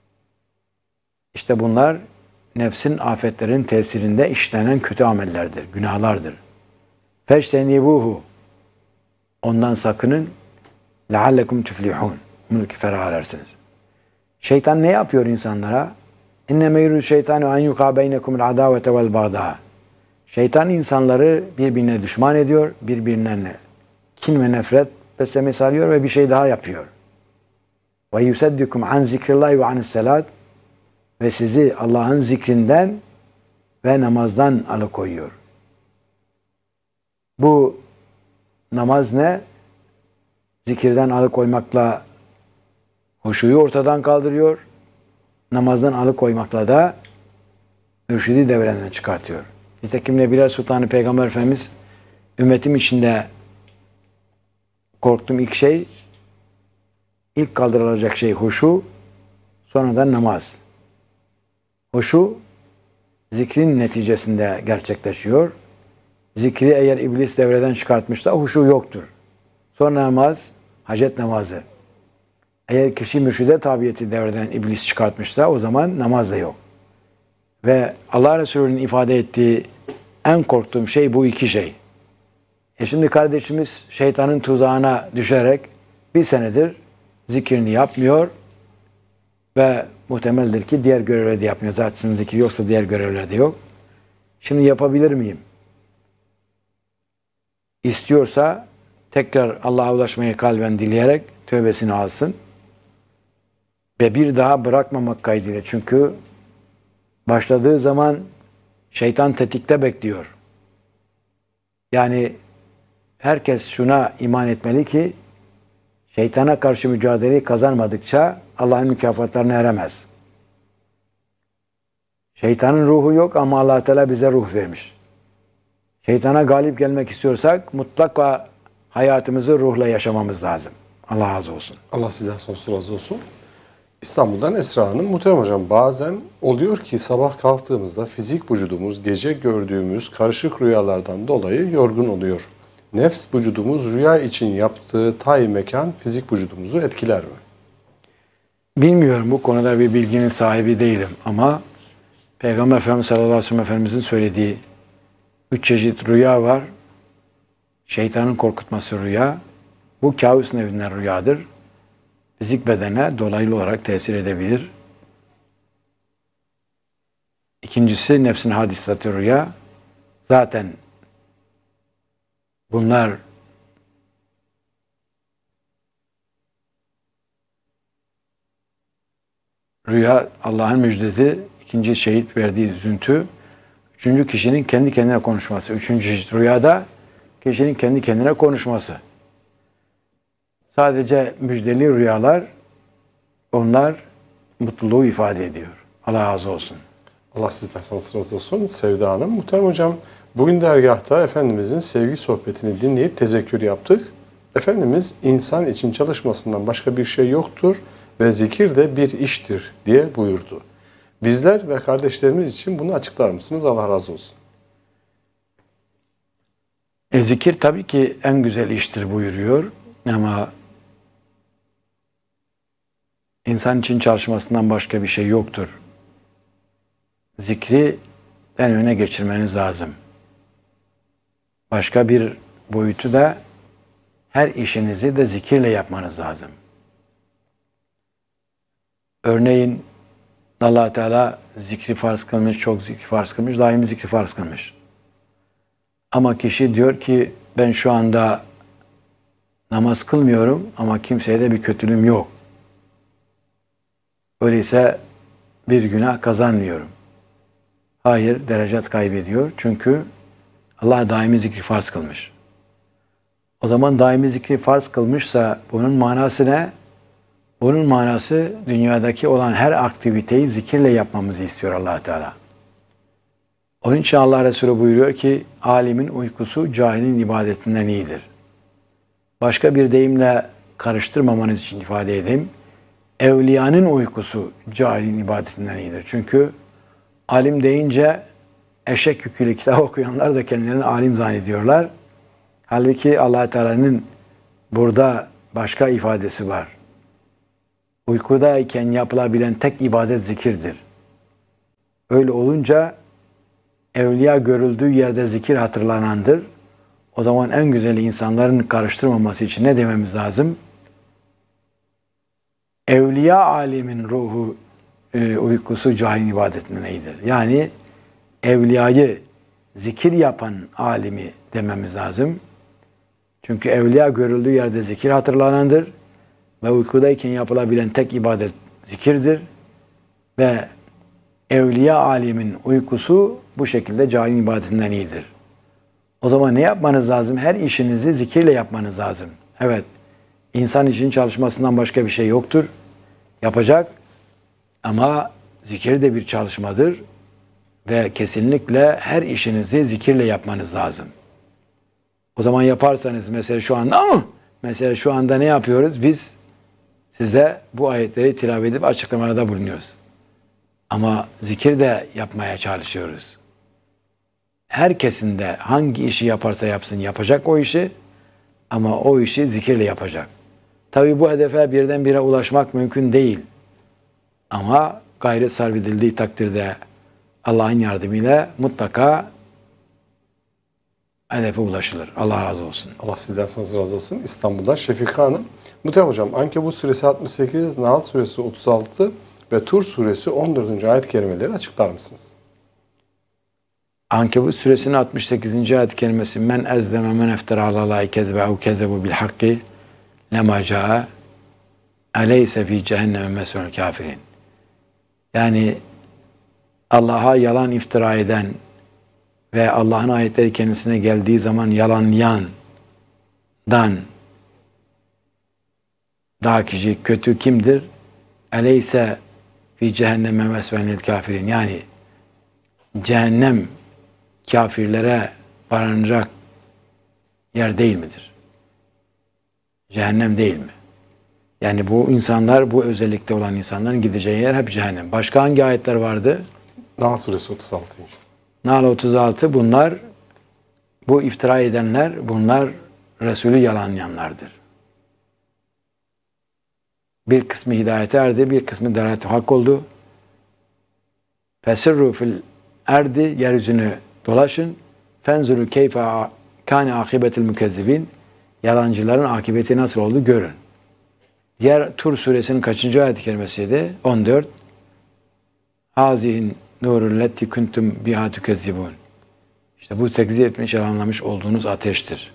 İşte bunlar nefsin afetlerin tesirinde işlenen kötü amellerdir, günahlardır. Feştenibuhu, ondan sakının, leallekum tuflihun, umulki ferah edersiniz. Şeytan ne yapıyor insanlara? İnneme yürü şeytanu en yuka beynekumul adavete vel bağda. Şeytan insanları birbirine düşman ediyor, birbirine kin ve nefret beslemesi alıyor ve bir şey daha yapıyor. Ve yuseddikum an zikrillahi ve anis salat, ve sizi Allah'ın zikrinden ve namazdan alıkoyuyor. Bu namaz ne? Zikirden alıkoymakla huşuyu ortadan kaldırıyor. Namazdan alıkoymakla da mürşidi devrenden çıkartıyor. Nitekim Nebiler Sultanı Peygamber Efendimiz, ümmetim içinde korktuğum ilk şey, ilk kaldırılacak şey huşu, sonradan namaz. Huşu zikrin neticesinde gerçekleşiyor. Zikri eğer iblis devreden çıkartmışsa huşu yoktur. Sonra namaz, hacet namazı. Eğer kişi mürşide tabiyeti devreden iblis çıkartmışsa o zaman namaz da yok. Ve Allah Resulü'nün ifade ettiği en korktuğum şey bu iki şey. Şimdi kardeşimiz şeytanın tuzağına düşerek bir senedir zikrini yapmıyor ve muhtemeldir ki diğer görevleri de yapmıyor. Zaten zikir yoksa diğer görevler de yok. Şimdi yapabilir miyim? İstiyorsa tekrar Allah'a ulaşmayı kalben dileyerek tövbesini alsın. Ve bir daha bırakmamak kaydıyla. Çünkü başladığı zaman şeytan tetikte bekliyor. Yani herkes şuna iman etmeli ki şeytana karşı mücadeleyi kazanmadıkça Allah'ın mükafatlarına eremez. Şeytanın ruhu yok ama Allah Teala bize ruh vermiş. Şeytana galip gelmek istiyorsak mutlaka hayatımızı ruhla yaşamamız lazım. Allah razı olsun. Allah sizden sonsuz razı olsun. İstanbul'dan Esra Hanım. Muhterem hocam, bazen oluyor ki sabah kalktığımızda fizik vücudumuz gece gördüğümüz karışık rüyalardan dolayı yorgun oluyor. Nefs vücudumuz rüya için yaptığı tay mekan fizik vücudumuzu etkiler mi? Bilmiyorum, bu konuda bir bilginin sahibi değilim ama Peygamber Efendimiz sallallahu aleyhi ve sellem Efendimizin söylediği 3 çeşit rüya var. Şeytanın korkutması rüya. Bu kabus nevinden rüyadır. Fizik bedene dolaylı olarak tesir edebilir. İkincisi nefsin hadisatı rüya. Zaten bunlar rüya Allah'ın müjdesi, ikinci şehit verdiği üzüntü, üçüncü kişinin kendi kendine konuşması. Üçüncü çeşit rüyada kişinin kendi kendine konuşması. Sadece müjdeli rüyalar, onlar mutluluğu ifade ediyor. Allah razı olsun. Allah sizden razı olsun. Sevda Hanım, muhterem hocam, bugün dergahta Efendimizin sevgi sohbetini dinleyip tezekkür yaptık. Efendimiz insan için çalışmasından başka bir şey yoktur ve zikir de bir iştir diye buyurdu. Bizler ve kardeşlerimiz için bunu açıklar mısınız? Allah razı olsun. Zikir tabii ki en güzel iştir buyuruyor ama insan için çalışmasından başka bir şey yoktur. Zikri en öne geçirmeniz lazım. Başka bir boyutu da her işinizi de zikirle yapmanız lazım. Örneğin Allah Teala zikri farz kılmış, çok zikri farz kılmış, daimi zikri farz kılmış. Ama kişi diyor ki ben şu anda namaz kılmıyorum ama kimseye de bir kötülüğüm yok. Öyleyse bir günah kazanmıyorum. Hayır, derecat kaybediyor. Çünkü Allah daimi zikri farz kılmış. O zaman daimi zikri farz kılmışsa bunun manası ne? Bunun manası dünyadaki olan her aktiviteyi zikirle yapmamızı istiyor Allah Teala. Onun için Allah Resulü buyuruyor ki alimin uykusu cahilin ibadetinden iyidir. Başka bir deyimle karıştırmamanız için ifade edeyim. Evliyanın uykusu cahilin ibadetinden iyidir. Çünkü alim deyince eşek yüküyle kitap okuyanlar da kendilerini alim zannediyorlar. Halbuki Allah Teala'nın burada başka ifadesi var. Uykudayken yapılabilen tek ibadet zikirdir. Öyle olunca evliya görüldüğü yerde zikir hatırlanandır. O zaman en güzeli insanların karıştırmaması için ne dememiz lazım? Evliya alimin ruhu uykusu cahil ibadetinden iyidir. Yani evliyayı zikir yapan alimi dememiz lazım. Çünkü evliya görüldüğü yerde zikir hatırlanandır ve uykudayken yapılabilen tek ibadet zikirdir ve evliya alimin uykusu bu şekilde cahil ibadetinden iyidir. O zaman ne yapmanız lazım? Her işinizi zikirle yapmanız lazım. Evet, insan için çalışmasından başka bir şey yoktur. Yapacak ama zikir de bir çalışmadır ve kesinlikle her işinizi zikirle yapmanız lazım. O zaman yaparsanız mesela şu anda mesela şu anda ne yapıyoruz? Biz size bu ayetleri tilavet edip açıklamalarda bulunuyoruz. Ama zikir de yapmaya çalışıyoruz. Herkesin de hangi işi yaparsa yapsın yapacak o işi ama o işi zikirle yapacak. Tabi bu hedefe birdenbire ulaşmak mümkün değil. Ama gayret sarf edildiği takdirde Allah'ın yardımıyla mutlaka hedefe ulaşılır. Allah razı olsun. Allah sizden razı olsun. İstanbul'dan Şefika Hanım. Muhterem hocam, Ankebut suresi 68, Nahl suresi 36 ve Tur suresi 14. ayet-i kerimeleri açıklar mısınız? Ankebut suresinin 68. ayet-i kerimesi men ezdeme men eftera alallahi kezbe'u kezebu bil hakki lema ca'a aleyse fi cehenneme mesulul kafirin. Yani Allah'a yalan iftira eden ve Allah'ın ayetleri kendisine geldiği zaman yalanlayandan daha kişi kötü kimdir? Aleyse fi cehenneme mesulul kafirin. Yani cehennem kafirlere varanacak yer değil midir? Cehennem değil mi? Yani bu insanlar, bu özellikte olan insanların gideceği yer hep cehennem. Başka hangi ayetler vardı? Nahl suresi 36. Nahl 36 bunlar, bu iftira edenler, bunlar Resulü yalanlayanlardır. Bir kısmı hidayete erdi, bir kısmı dalalet-i hak oldu. Fesirru fil erdi, yeryüzünü dolaşın. Fenzuru keyfe kâne akıbetil mükezzibin. Yalancıların akıbeti nasıl oldu görün. Diğer Tur suresinin kaçıncı ayet-i kerimesiydi? 14. Hazihin nurul letti kuntum biha tükezzibun. İşte bu tekzip etmiş, yalanlamış olduğunuz ateştir.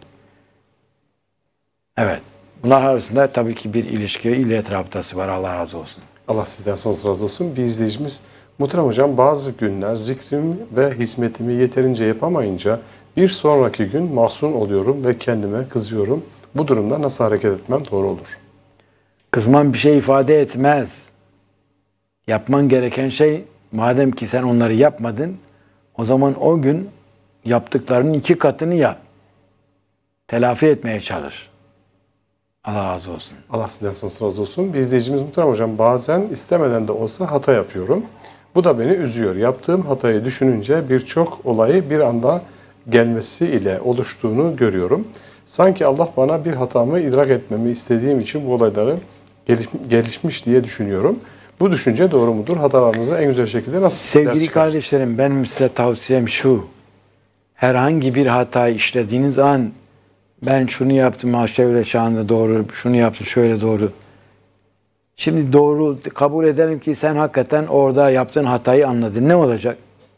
Evet. Bunlar arasında tabii ki bir ilişki, illet rabıtası var. Allah razı olsun. Allah sizden sonsuz razı olsun. Bir izleyicimiz, Muhterem Hocam, bazı günler zikrimi ve hizmetimi yeterince yapamayınca bir sonraki gün mahzun oluyorum ve kendime kızıyorum. Bu durumda nasıl hareket etmem doğru olur? Kızman bir şey ifade etmez. Yapman gereken şey, madem ki sen onları yapmadın, o zaman o gün yaptıklarının 2 katını yap. Telafi etmeye çalış. Allah razı olsun. Allah sizden sonsuz razı olsun. Bir izleyicimiz, Muhterem Hocam, bazen istemeden de olsa hata yapıyorum. Bu da beni üzüyor. Yaptığım hatayı düşününce birçok olayı bir anda gelmesi ile oluştuğunu görüyorum. Sanki Allah bana bir hatamı idrak etmemi istediğim için bu olayları gelişmiş diye düşünüyorum. Bu düşünce doğru mudur? Hatalarımızı en güzel şekilde nasıl Sevgili kardeşlerim, benim size tavsiyem şu. Herhangi bir hatayı işlediğiniz an, ben şunu yaptım, ha şöyle şanlı doğru, şunu yaptım şöyle doğru. Şimdi doğru kabul edelim ki sen hakikaten orada yaptığın hatayı anladın. Ne olacak?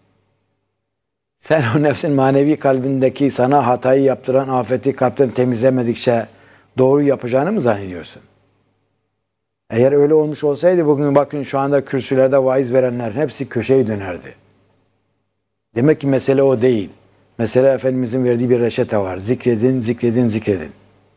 Sen o nefsin manevi kalbindeki sana hatayı yaptıran afeti kalpten temizlemedikçe doğru yapacağını mı zannediyorsun? Eğer öyle olmuş olsaydı bugün bakın şu anda kürsülerde vaiz verenler hepsi köşeyi dönerdi. Demek ki mesele o değil. Mesele Efendimizin verdiği bir reçete var. Zikredin, zikredin, zikredin.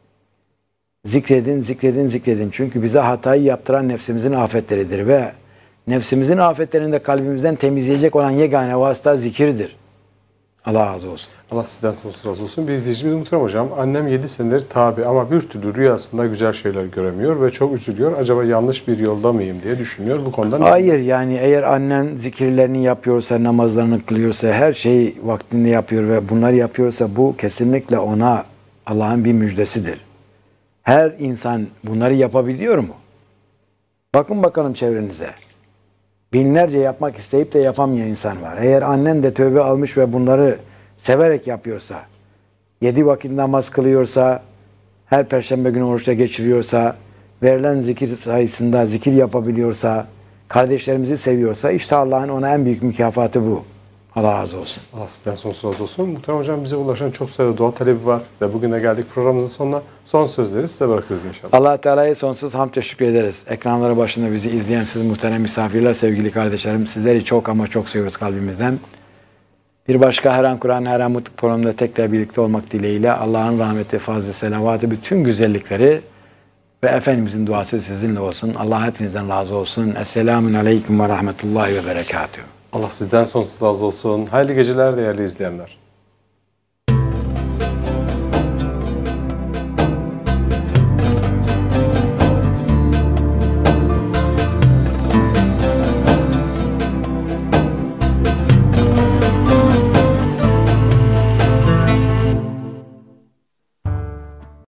Zikredin, zikredin, zikredin. Çünkü bize hatayı yaptıran nefsimizin afetleridir ve nefsimizin afetlerini de kalbimizden temizleyecek olan yegane vasıta zikirdir. Allah razı olsun. Allah sizden sonsuz razı olsun. Bir izleyicimiz, Muhterem Hocam, annem 7 senedir tabi ama bir türlü rüyasında güzel şeyler göremiyor ve çok üzülüyor. Acaba yanlış bir yolda mıyım diye düşünüyor. Bu konuda hayır, yani eğer annen zikirlerini yapıyorsa, namazlarını kılıyorsa, her şeyi vaktinde yapıyor ve bunları yapıyorsa bu kesinlikle ona Allah'ın bir müjdesidir. Her insan bunları yapabiliyor mu? Bakın bakalım çevrenize. Binlerce yapmak isteyip de yapamayan insan var. Eğer annen de tövbe almış ve bunları severek yapıyorsa, 7 vakit namaz kılıyorsa, her perşembe günü oruçta geçiriyorsa, verilen zikir sayısında zikir yapabiliyorsa, kardeşlerimizi seviyorsa, işte Allah'ın ona en büyük mükafatı bu. Allah razı olsun. Allah sizden sonsuz razı olsun. Muhterem Hocam, bize ulaşan çok sayıda dua talebi var ve bugün de geldik programımızın sonuna. Son sözleri size bırakıyoruz inşallah. Allah Teala'ya sonsuz hamd teşekkür ederiz. Ekranları başında bizi izleyen siz muhterem misafirler, sevgili kardeşlerim, sizleri çok ama çok seviyoruz kalbimizden. Bir başka Her An Kur'an, Her An Mutluluk programında tekrar birlikte olmak dileğiyle Allah'ın rahmeti, fazla selavatı, bütün güzellikleri ve Efendimizin duası sizinle olsun. Allah hepinizden razı olsun. Esselamun Aleyküm ve Rahmetullahi ve Berekatuhu. Allah sizden sonsuz razı olsun. Hayırlı geceler değerli izleyenler.